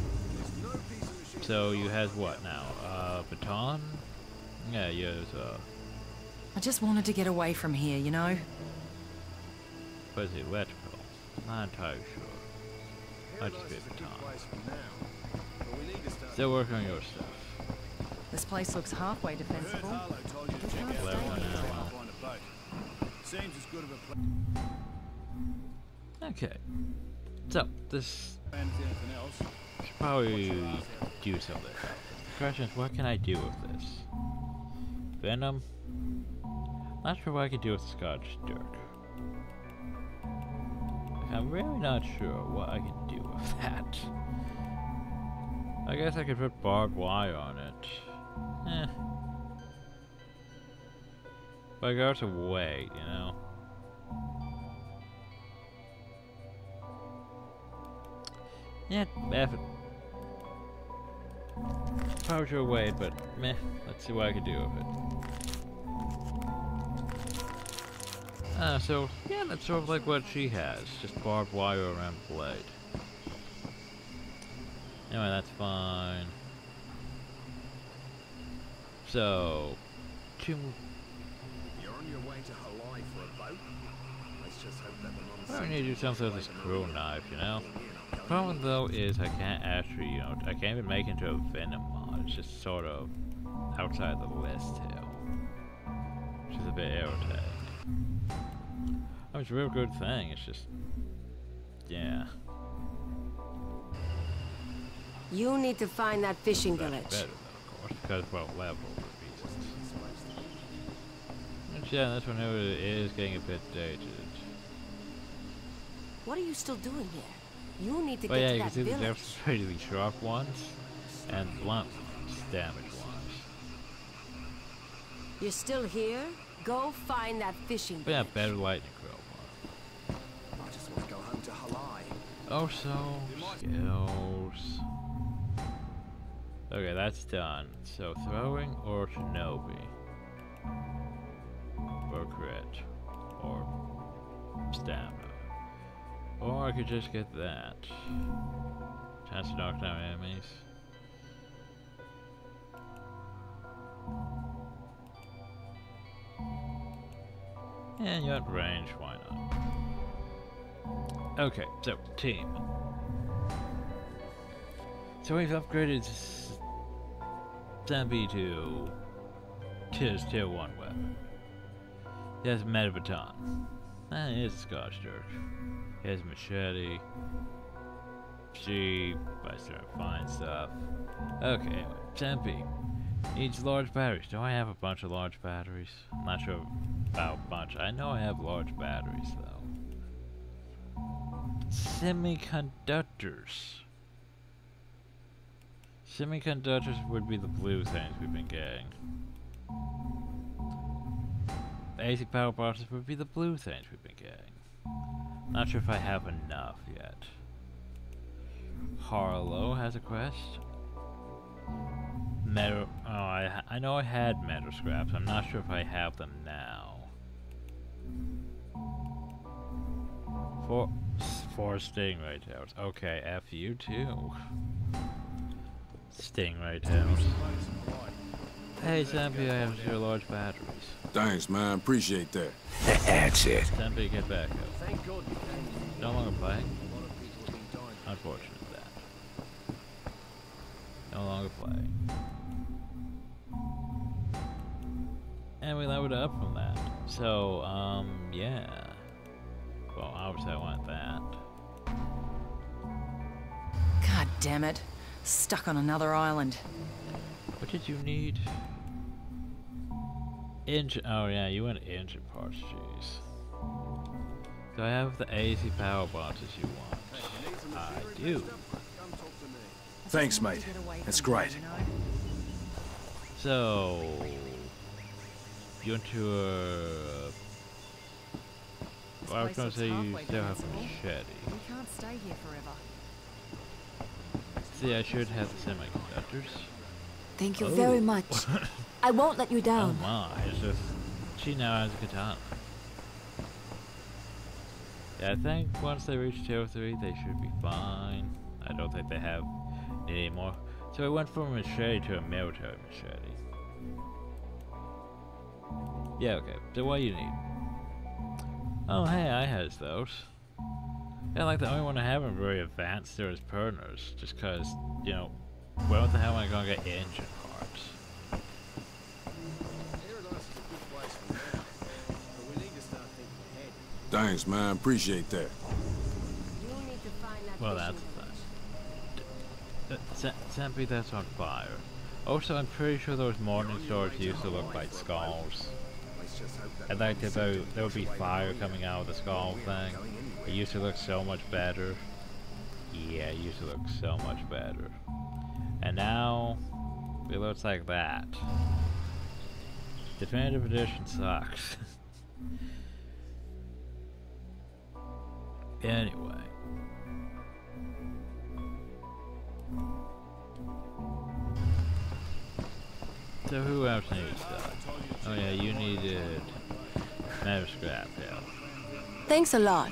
So you has what now? Uh, baton? Yeah, you has, uh... I just wanted to get away from here, you know? what is it, electrical? Not entirely sure. Might just be a baton. Still working on your stuff. This place looks halfway defensible. Okay. So, this should probably do something. The question is, what can I do with this? Venom? Not sure what I could do with Scotch Dirk. Like, I'm really not sure what I can do with that. I guess I could put barbed wire on it. Eh. But I got to wait, you know? Yeah, effort. Probably should wait, but meh. Let's see what I can do with it. Uh, so, yeah, that's sort of like what she has. Just barbed wire around the blade. Anyway, that's fine. So, two... You're on your way to Hawaii for a boat? Let's just hope that the I need to do something with this crew knife, you know? The problem though is I can't actually, you know, I can't even make it into a Venom mod. It's just sort of outside the list here. Which is a bit irritating. I mean, it's a real good thing, it's just... yeah. You need to find that fishing village. Better though, of course, because, well, level reasons. Which, yeah, this one here is getting a bit dated. What are you still doing here? You need to But get yeah, to you can that see the village. difference between the sharp ones and blunt damage ones. You're still here? Go find that fishing But yeah, village. better lightning quill one. I just want to go home to Hawaii. Oh, so skills. Okay, that's done. So throwing or shinobi, or crit, or stamina, or I could just get that. Chance to knock down enemies. And you got range, why not? Okay, so team. So we've upgraded Stampy to Tis tier one weapon. He has a meta baton. And he has a Scotch Church. He has a machete. She buys her fine stuff. Okay, anyway, Stampy needs large batteries. Do I have a bunch of large batteries? I'm not sure about a bunch. I know I have large batteries though. Semiconductors. Semiconductors would be the blue things we've been getting. The A C power boxes would be the blue things we've been getting. Not sure if I have enough yet. Harlow has a quest. Metal. Oh, I I know I had metal scraps. I'm not sure if I have them now. Four four stingray tails. Okay, F you too. Stingray tails. Hey, Stampy, I have zero large batteries. Thanks, man. Appreciate that. That's it. Stampy, get back up. No longer playing? Unfortunate that. No longer playing. And we leveled up from that. So, um, yeah. Well, obviously I want that. God damn it. Stuck on another island. What did you need? Engine. Oh yeah, you want engine parts, jeez. Do I have the A C power boxes you want? I do. Thanks, mate. That's great. So, you want to, uh... Well, I was gonna say you still have a machete. We can't stay here forever. See, I should have the semiconductors. Thank you Oh. very much. I won't let you down. Oh my, it's just... She now has a katana. Yeah, I think once they reach tier three, they should be fine. I don't think they have it anymore. So I went from a machete to a military machete. Yeah, okay. So what do you need? Oh, hey, I has those. Yeah, like the only one I haven't really advanced there is Perners, just cause, you know, where the hell am I gonna get engine parts? Thanks, man. Appreciate that. Well, that's the thing. Stampy, that's on fire. Also, I'm pretty sure those morning stars used to look like skulls. I'd like to know there would be fire coming out of the skull thing. It used to look so much better. Yeah, it used to look so much better. And now, it looks like that. Definitive Edition sucks. Anyway. So who else needs stuff? Oh yeah, you needed metal scrap, yeah. Thanks a lot.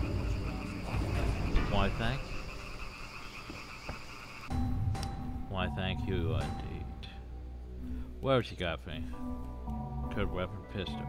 Why thank? Why thank you indeed. What else you got for me? Third weapon pistol.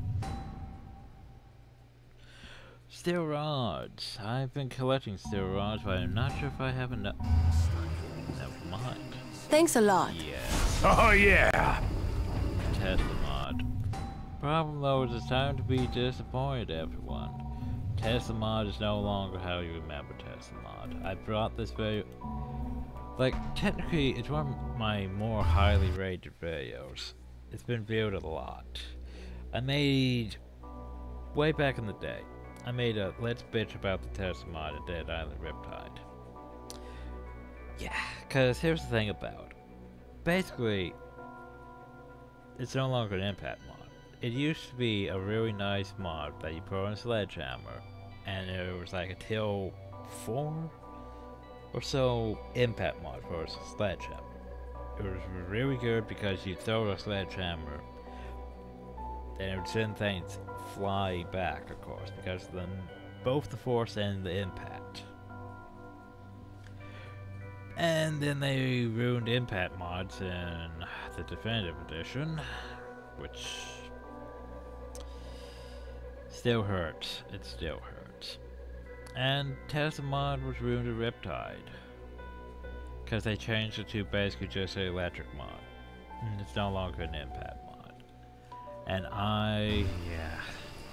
Steel rods. I've been collecting steel rods, but I'm not sure if I have enough. Never mind. Thanks a lot. Yes. Oh yeah! Test the mod. Problem though is it's time to be disappointed, everyone. Test the mod is no longer how you remember test the mod. I brought this video. Like, technically, it's one of my more highly rated videos. It's been viewed a lot. I made, way back in the day, I made a Let's Bitch about the test mod at Dead Island Riptide. Yeah, because here's the thing about it. Basically, it's no longer an impact mod. It used to be a really nice mod that you put on a sledgehammer, and it was like a till four or so impact mod for a sledgehammer. It was really good because you throw a sledgehammer and it would send things fly back, of course, because then both the force and the impact. And then they ruined impact mods in the Definitive Edition, which still hurts. It still hurts. And Tesla mod was ruined in Riptide, because they changed it to basically just an electric mod. And it's no longer an impact mod. And I, yeah.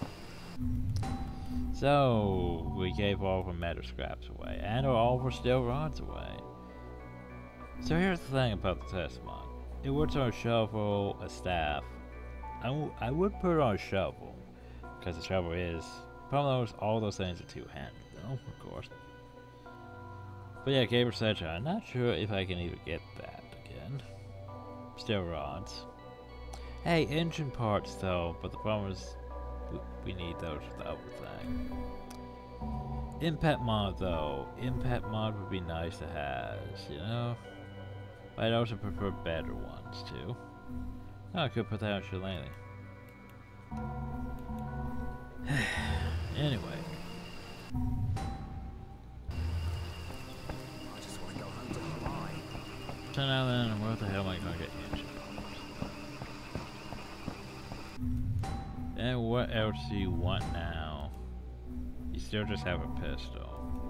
So, we gave all of our metal scraps away, and all of our steel rods away. So here's the thing about the test mod. It works on a shovel, a staff. I, w I would put it on a shovel, because the shovel is, problem those, all those things are two-handed though, of course. But yeah, Gabriel said, I'm not sure if I can even get that again. Steel rods. Hey, engine parts though, but the problem is, we, we need those for the other thing. Impact mod though, impact mod would be nice to have, you know? But I'd also prefer better ones too. Oh, I could put that on Shillelagh. Anyway. I just want to go home to Hawaii. So now then, where the hell am I gonna get engine parts? And what else do you want now? You still just have a pistol.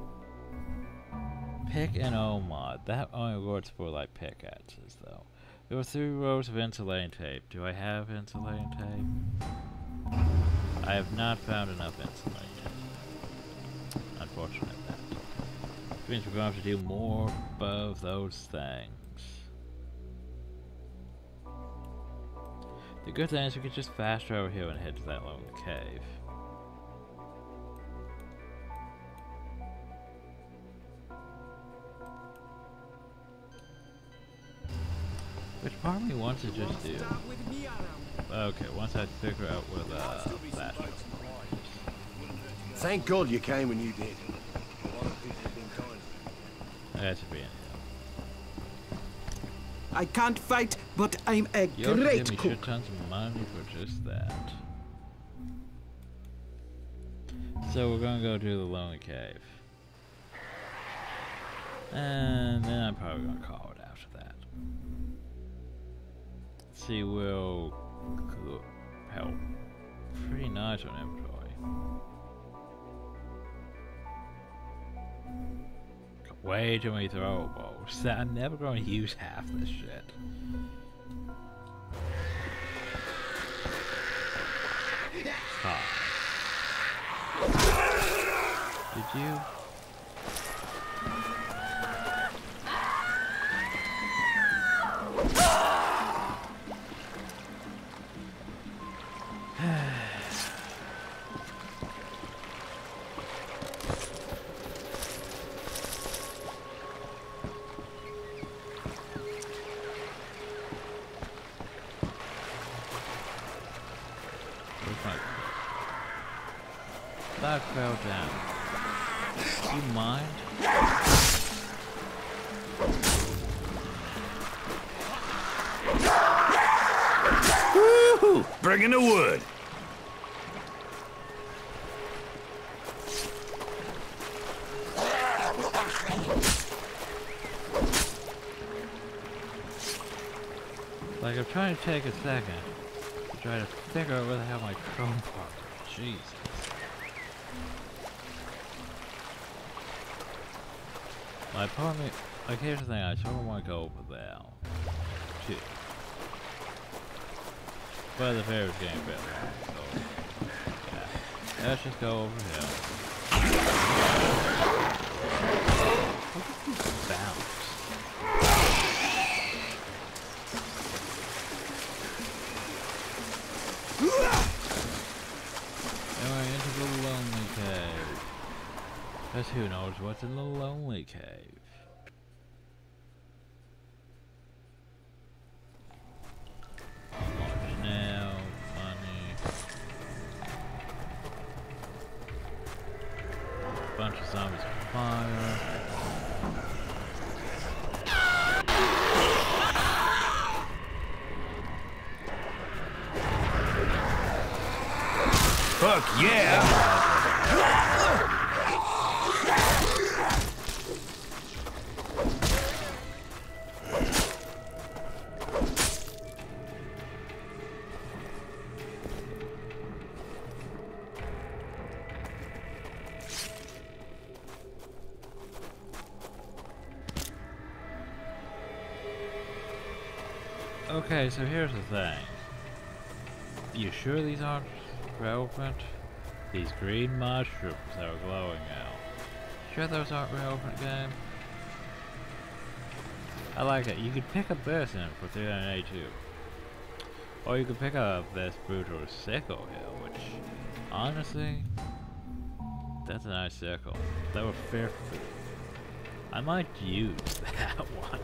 Pick and O mod. That only works for like pickaxes though. There were three rows of insulating tape. Do I have insulating tape? I have not found enough insulating tape. Unfortunate that. Which means we're going to have to do more of those things. The good thing is we can just fast travel here and head to that lonely cave. Which part of me wants to just do? Okay, once I figure out where the flash is. Thank God you came when you did. That should be in here. I can't fight, but I'm a You also great give me cook. shit tons of money for just that. So we're gonna go do the lonely cave. And then I'm probably gonna call it after that. Let's see, we'll help. Pretty nice on inventory. Way too many throwables. I'm never going to use half this shit. Ah. Did you? That fell down. Do you mind? Woo-hoo! Bringing the wood. Like, I'm trying to take a second to try to figure out where the hell my chrome part is. Jeez. My apartment, like, here's the thing, I sort of want to go over there, too. But the fair is getting better, so, yeah. Let's just go over here. Look at these bounce. And we're into the lonely cave. Because who knows what's in the lonely cave. Unlock now, money. Bunch of zombies on fire. Fuck yeah! Okay, so here's the thing. You sure these aren't relevant? These green mushrooms that are glowing now. Sure those aren't relevant, game? I like it. You could pick up this in for three hundred eighty-two. Or you could pick up this brutal sickle here, which, honestly, that's a nice sickle. That was fifty. I might use that one.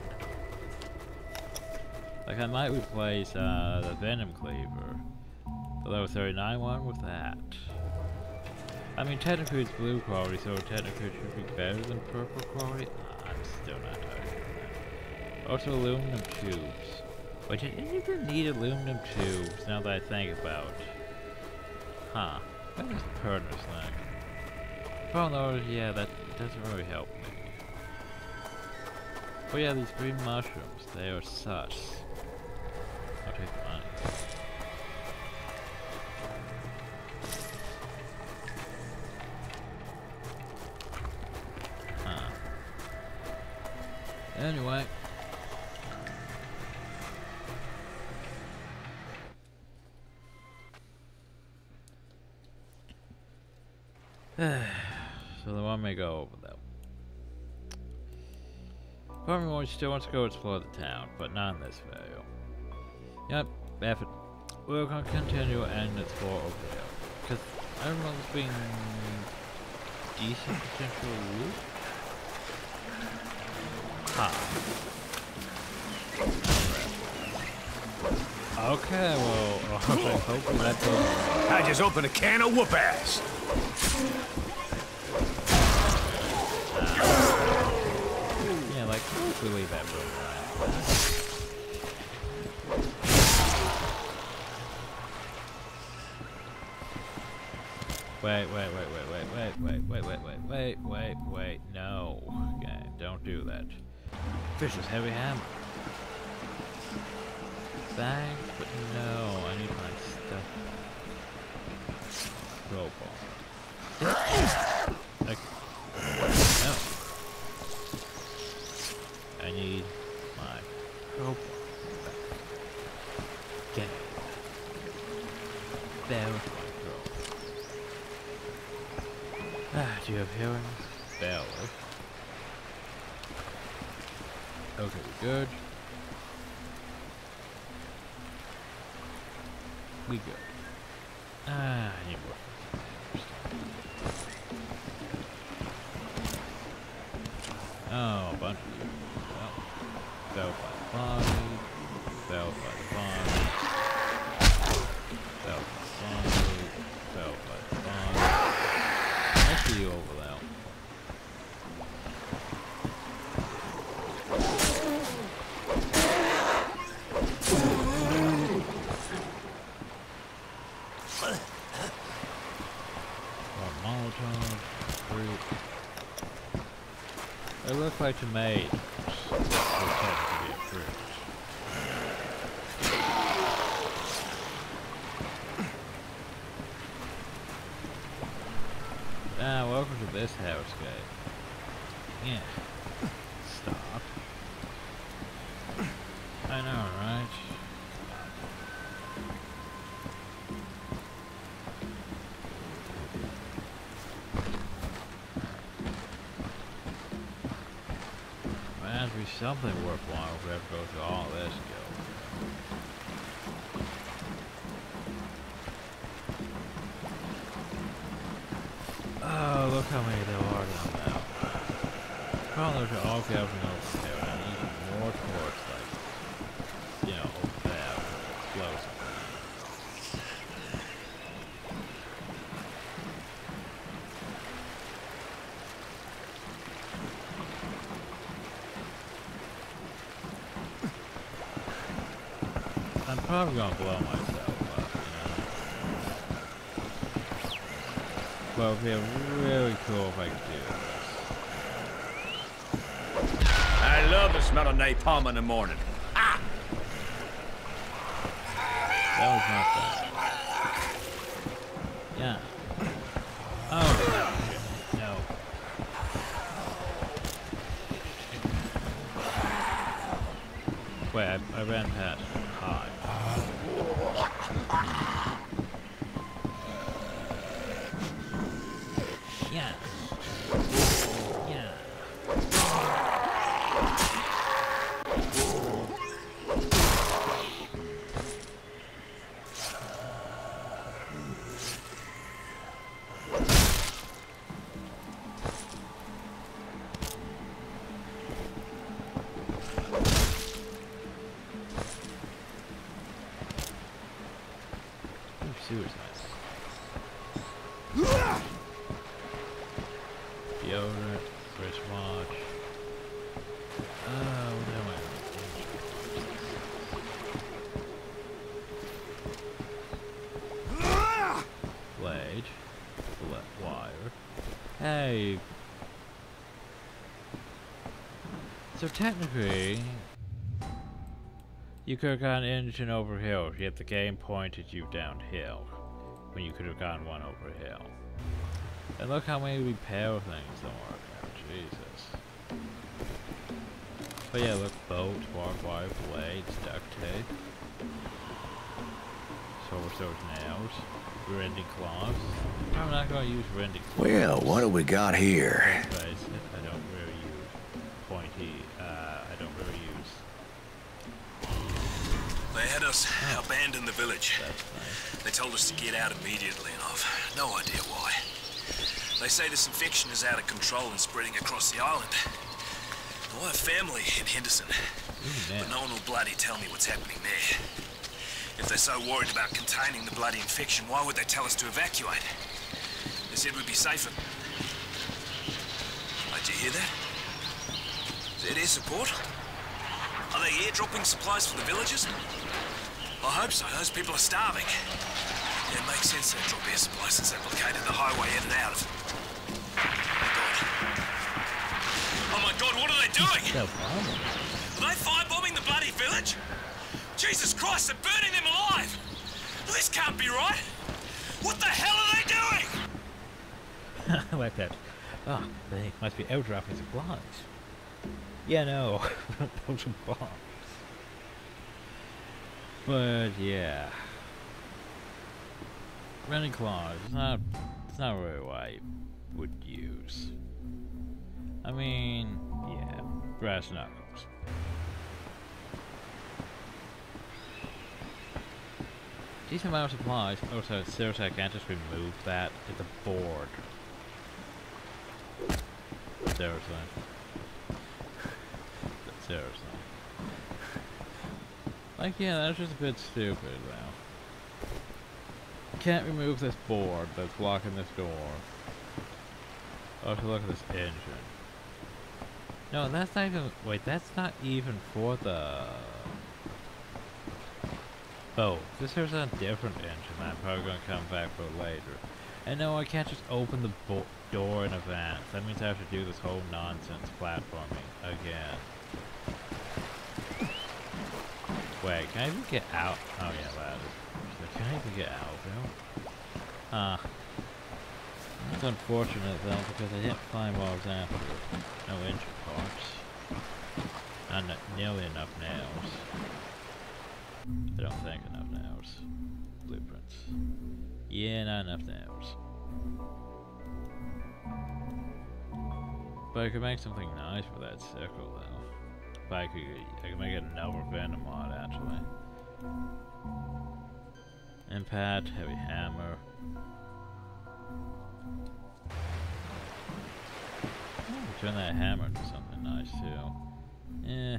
Like, I might replace uh, the Venom Cleaver, the level thirty-nine one, with that. I mean, technically it's blue quality, so technically it should be better than purple quality. Uh, I'm still not entirely sure that. Also, aluminum tubes. Wait, did it even need aluminum tubes now that I think about it? Huh. What is the partner's thing? Oh no, yeah, that doesn't really help me. Oh yeah, these green mushrooms, they are sus. I'll take the money. Huh. Anyway. So the one may go over that. Everyone still wants to go explore the town, but not in this video. Yep, F it. We're gonna continue and explore over there. Because I don't know if there's been decent potential loot. Ha. Okay, well, okay, hopefully that goes. I just opened a can of whoop ass. Yeah, like, we leave that boomerang. Wait, wait, wait, wait, wait, wait, wait, wait, wait, wait, wait, wait, wait, no. Okay, don't do that. Fish's heavy hammer. Thanks, but no, I need my stuff. Roll ball. Okay. No. I need my rope back. Get it. There with my rope. Ah, do you have healing? Barely. Okay, good. We good. Ah, I need more. Oh, a bunch of you. Well, fell by the body. Fell by the body. Fell by the body. Fell by the body. I see you over there. It looks like tomatoes. They tend to be a fruit. Ah, welcome to this house, guy. Yeah. Stop. I know, right? Something worthwhile if we have to go through all this guild. Oh, look how many there are down now. Probably there's all guilds over there, and even more towards, like, you know, over there, explosive. I'm probably gonna blow myself up, you know? But it would be really cool if I could do this. I love the smell of napalm in the morning. Ah! That was not bad. Yeah. Oh, shit. No. Wait, I, I ran past. hot. Yeah. Yeah. Sewer's nice. Deodorant, wristwatch. Oh, no, I Blade. Bullet wire. Hey. So technically, you could have gone engine over hill, yet the game pointed you downhill when you could have gone one over hill. And look how many repair things don't work out. Jesus. But yeah, look, boat, barbed wire, blades, duct tape, sword, sword, nails, rending claws. I'm not going to use rending claws. Well, what do we got here? Let's face it, I don't really use pointy, uh, I don't really use. They had us abandon the village. Nice. They told us to get out immediately, and I've no idea why. They say this infection is out of control and spreading across the island. I have family in Henderson, Ooh, but no one will bloody tell me what's happening there. If they're so worried about containing the bloody infection, why would they tell us to evacuate? They said we'd be safer. Oh, did you hear that? Is that air support? Are they airdropping supplies for the villagers? I hope so. Those people are starving. Yeah, it makes sense they drop air supplies since they blockaded the highway in and out of it. Oh my God, what are they doing? Are they firebombing the bloody village? Jesus Christ, they're burning them alive! This can't be right! What the hell are they doing? I like that. Oh, they must be airdropping supplies. Yeah, no. Those are bombs. But yeah. Running claws, it's not it's not really what I would use. I mean, yeah, brass knuckles. Decent amount of supplies. Oh, so seriously, I can't just remove that. It's a board. Seriously. Seriously. Like, yeah, that's just a bit stupid, though. Can't remove this board that's blocking this door. Oh, so look at this engine. No, that's not even. Wait, that's not even for the. Oh, this is a different engine that I'm probably going to come back for later. And no, I can't just open the bo door in advance. That means I have to do this whole nonsense platforming again. Wait, can I even get out? Oh yeah, ladder. Can I even get out though? Ah. That's unfortunate though, because I didn't find what I was after. No engine parts. Not nearly enough nails. I don't think enough nails. Blueprints. Yeah, not enough nails. But I could make something nice for that circle though. But I could, I could make it another Venom mod actually. Impact, heavy hammer. Ooh, turn that hammer into something nice too. Eh.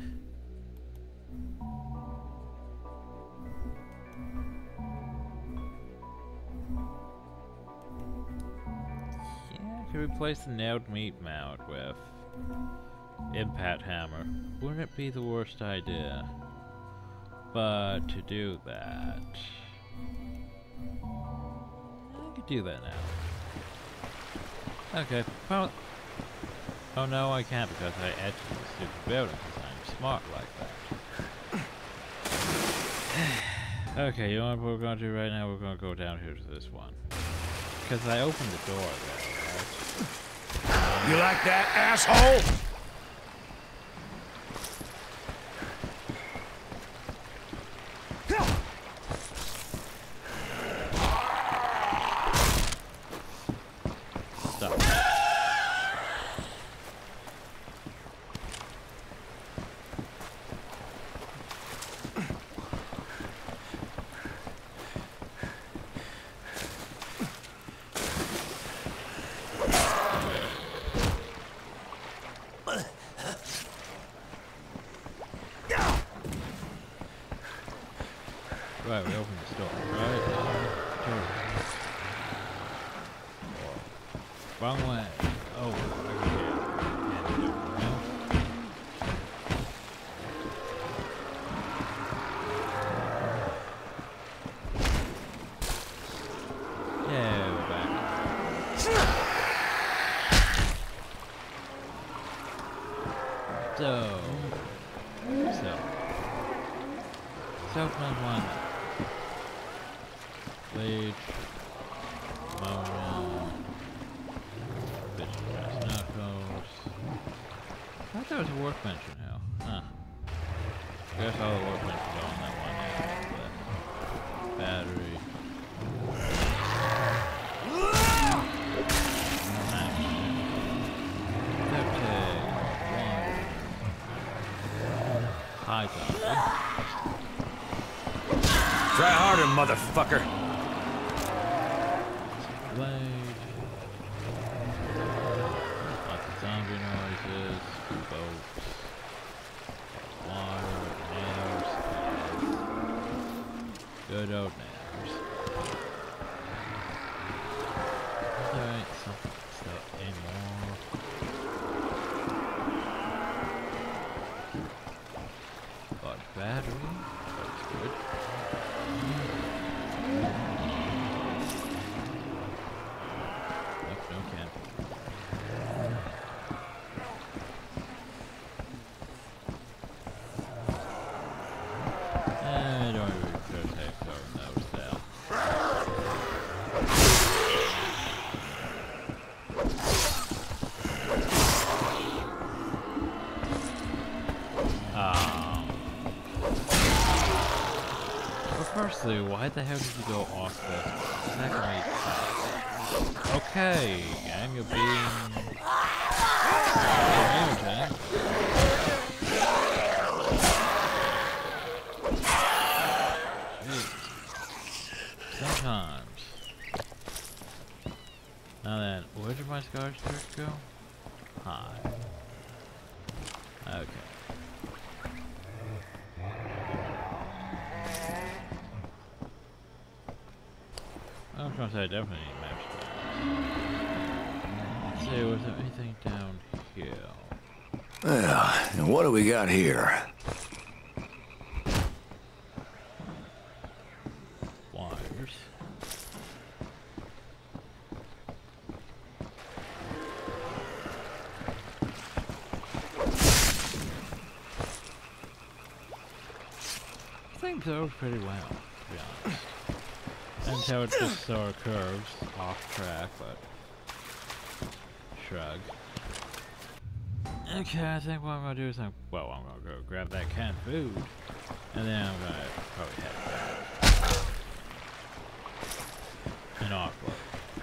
Yeah, I could replace the nailed meat mount with impact hammer. Wouldn't it be the worst idea? But to do that, I could do that now. Okay, well, oh no, I can't because I edged the stupid building because I'm smart like that. Okay, you know what we're going to do right now? We're going to go down here to this one. Because I opened the door there, right? You like that, asshole? Right, we opened the store, right? Uh, Wrong way. Oh, over here. Yeah, we're back. So, so, Southland one. Blade, Mountain, Bitch Brass Knuckles. I thought there was a workbench in hell. Huh. I guess all the workbenches are on that one end. Battery. High top. Try harder, motherfucker. Blade. Lots of zombie noises. Boats. Water. Nails. Good old nails. Alright, something stuff anymore. Got battery. That's good. Nope, no can. I don't even take those notes down. Um, well, firstly, why the hell did you go off the secondly? Okay, gang, you're being irritating. Jeez. Sometimes. Now then, where did my scar trick go? Hi. Okay. I was gonna say I definitely need maps. Let's see, was there anything down here? Well, and what do we got here? Wires. I think those pretty well, to be honest. Until it just sort of curves off track, but shrug. Okay, I think what I'm gonna do is I'm well, I'm gonna go grab that canned food, and then I'm gonna probably head back and offload.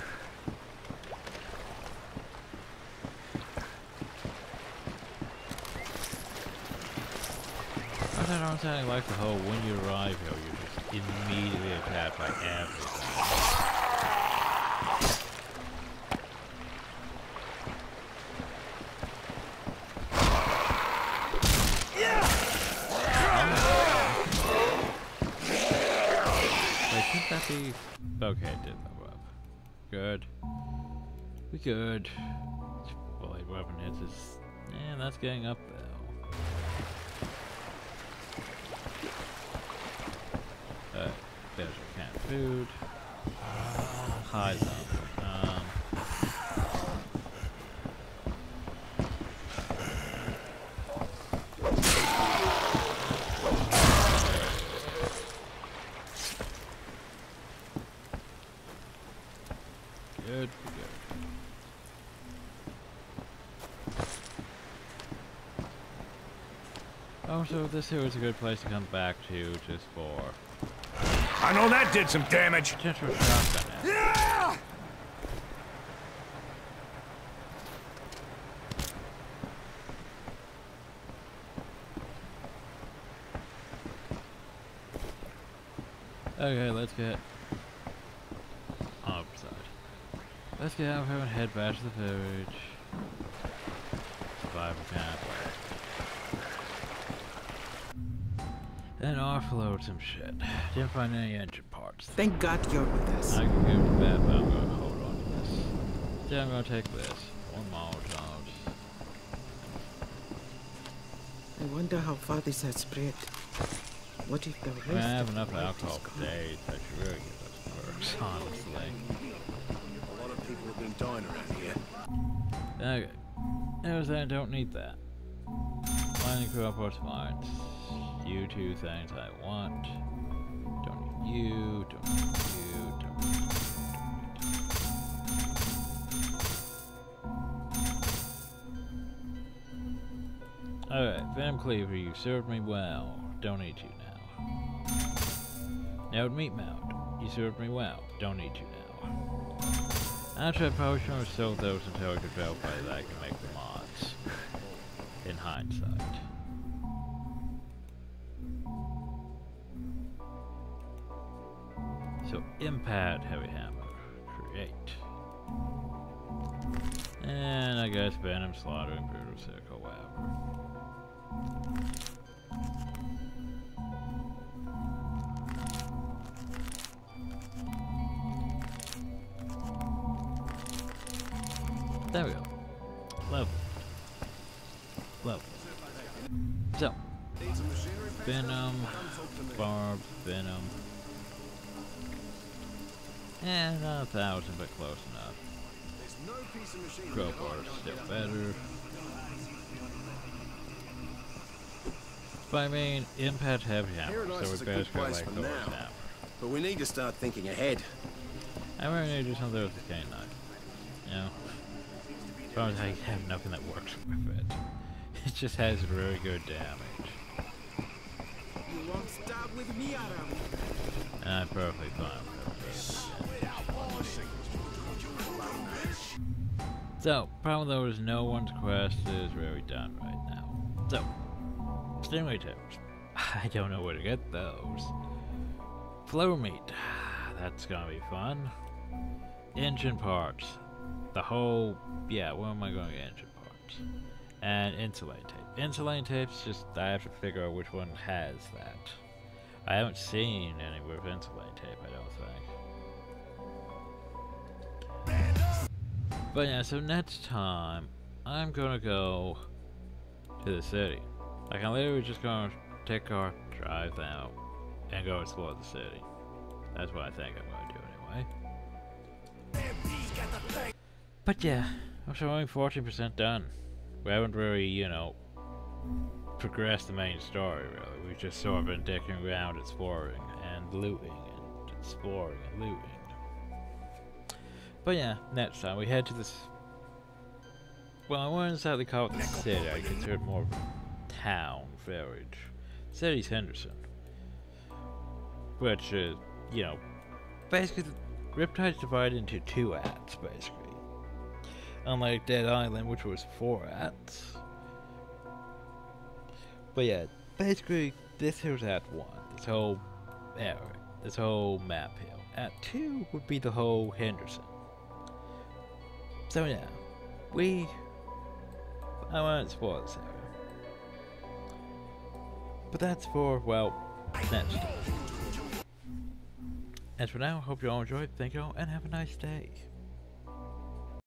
I don't understand like the whole when you arrive here, you're just immediately attacked by everything. Wait, could that be? Okay, it did move up. Good. We good. Blade weapon hits is. Yeah, that's getting up though. Uh, there's our canned food. Hide them. Um. Good, good. Oh, so this here is a good place to come back to just for. I know that did some damage. Potential shotgun. Yeah! Okay, let's get upside. Let's get out of here and head back to the village. Survival camp. Then offload some shit. Didn't find any engine parts. Thank God you're with us. I can go to bed, but I'm gonna hold on to this. Then I'm gonna take this. One Molotov. I wonder how far this has spread. What if the rest I have of enough the world alcohol is gone? for days that should really give us perks, honestly. A lot of people have been dying around here. Okay. Notice I don't need that. Mining crew outpost mines. You two things I want. Don't need you, don't need you, don't need you. Alright, Venom Cleaver, you served me well. Don't need you now. Now Meat Mound, you served me well. Don't need you now. Actually, I probably shouldn't have sold those until I could verify that I can make the mods. In hindsight. So, Impact Heavy Hammer. Create. And I guess Venom, Slaughtering, Brutal Circle, whatever. There we go. Level. Level. So. Venom. Barb. Venom. And not a thousand, but close enough. Crowbar is still better. But I mean, Impact Heavy Hammer, so we better go like those now. But we need to start thinking ahead. I really need to do something with the cane knife. You know? As long as I have nothing that works with it. It just has really good damage. You won't stop with me, Aram. And I'm perfectly fine with it. So, problem though is no one's quest is really done right now. So, stingray tips. I don't know where to get those. Flow meat. That's gonna be fun. Engine parts. The whole, yeah, where am I going to get engine parts? And insulate tape. Insulate tape's just, I have to figure out which one has that. I haven't seen any with insulate tape, I don't think. But yeah, so next time, I'm gonna go to the city. Like, I'm literally just gonna take a car, drive out, and go explore the city. That's what I think I'm gonna do anyway. But yeah, I'm only fourteen percent done. We haven't really, you know, progressed the main story, really. We've just sort of been dicking around, exploring, and looting, and exploring, and looting. But yeah, next time we head to this... Well, I wouldn't exactly call it the city. I consider it more of a town, village. City's Henderson. Which is, you know, basically, Riptide's divided into two acts, basically. Unlike Dead Island, which was four acts. But yeah, basically, this here's Act one. This whole area. This whole map here. Act two would be the whole Henderson. So yeah, we... I won't spoil this area. But that's for, well, next time. As for now, hope you all enjoyed. Thank you all, and have a nice day.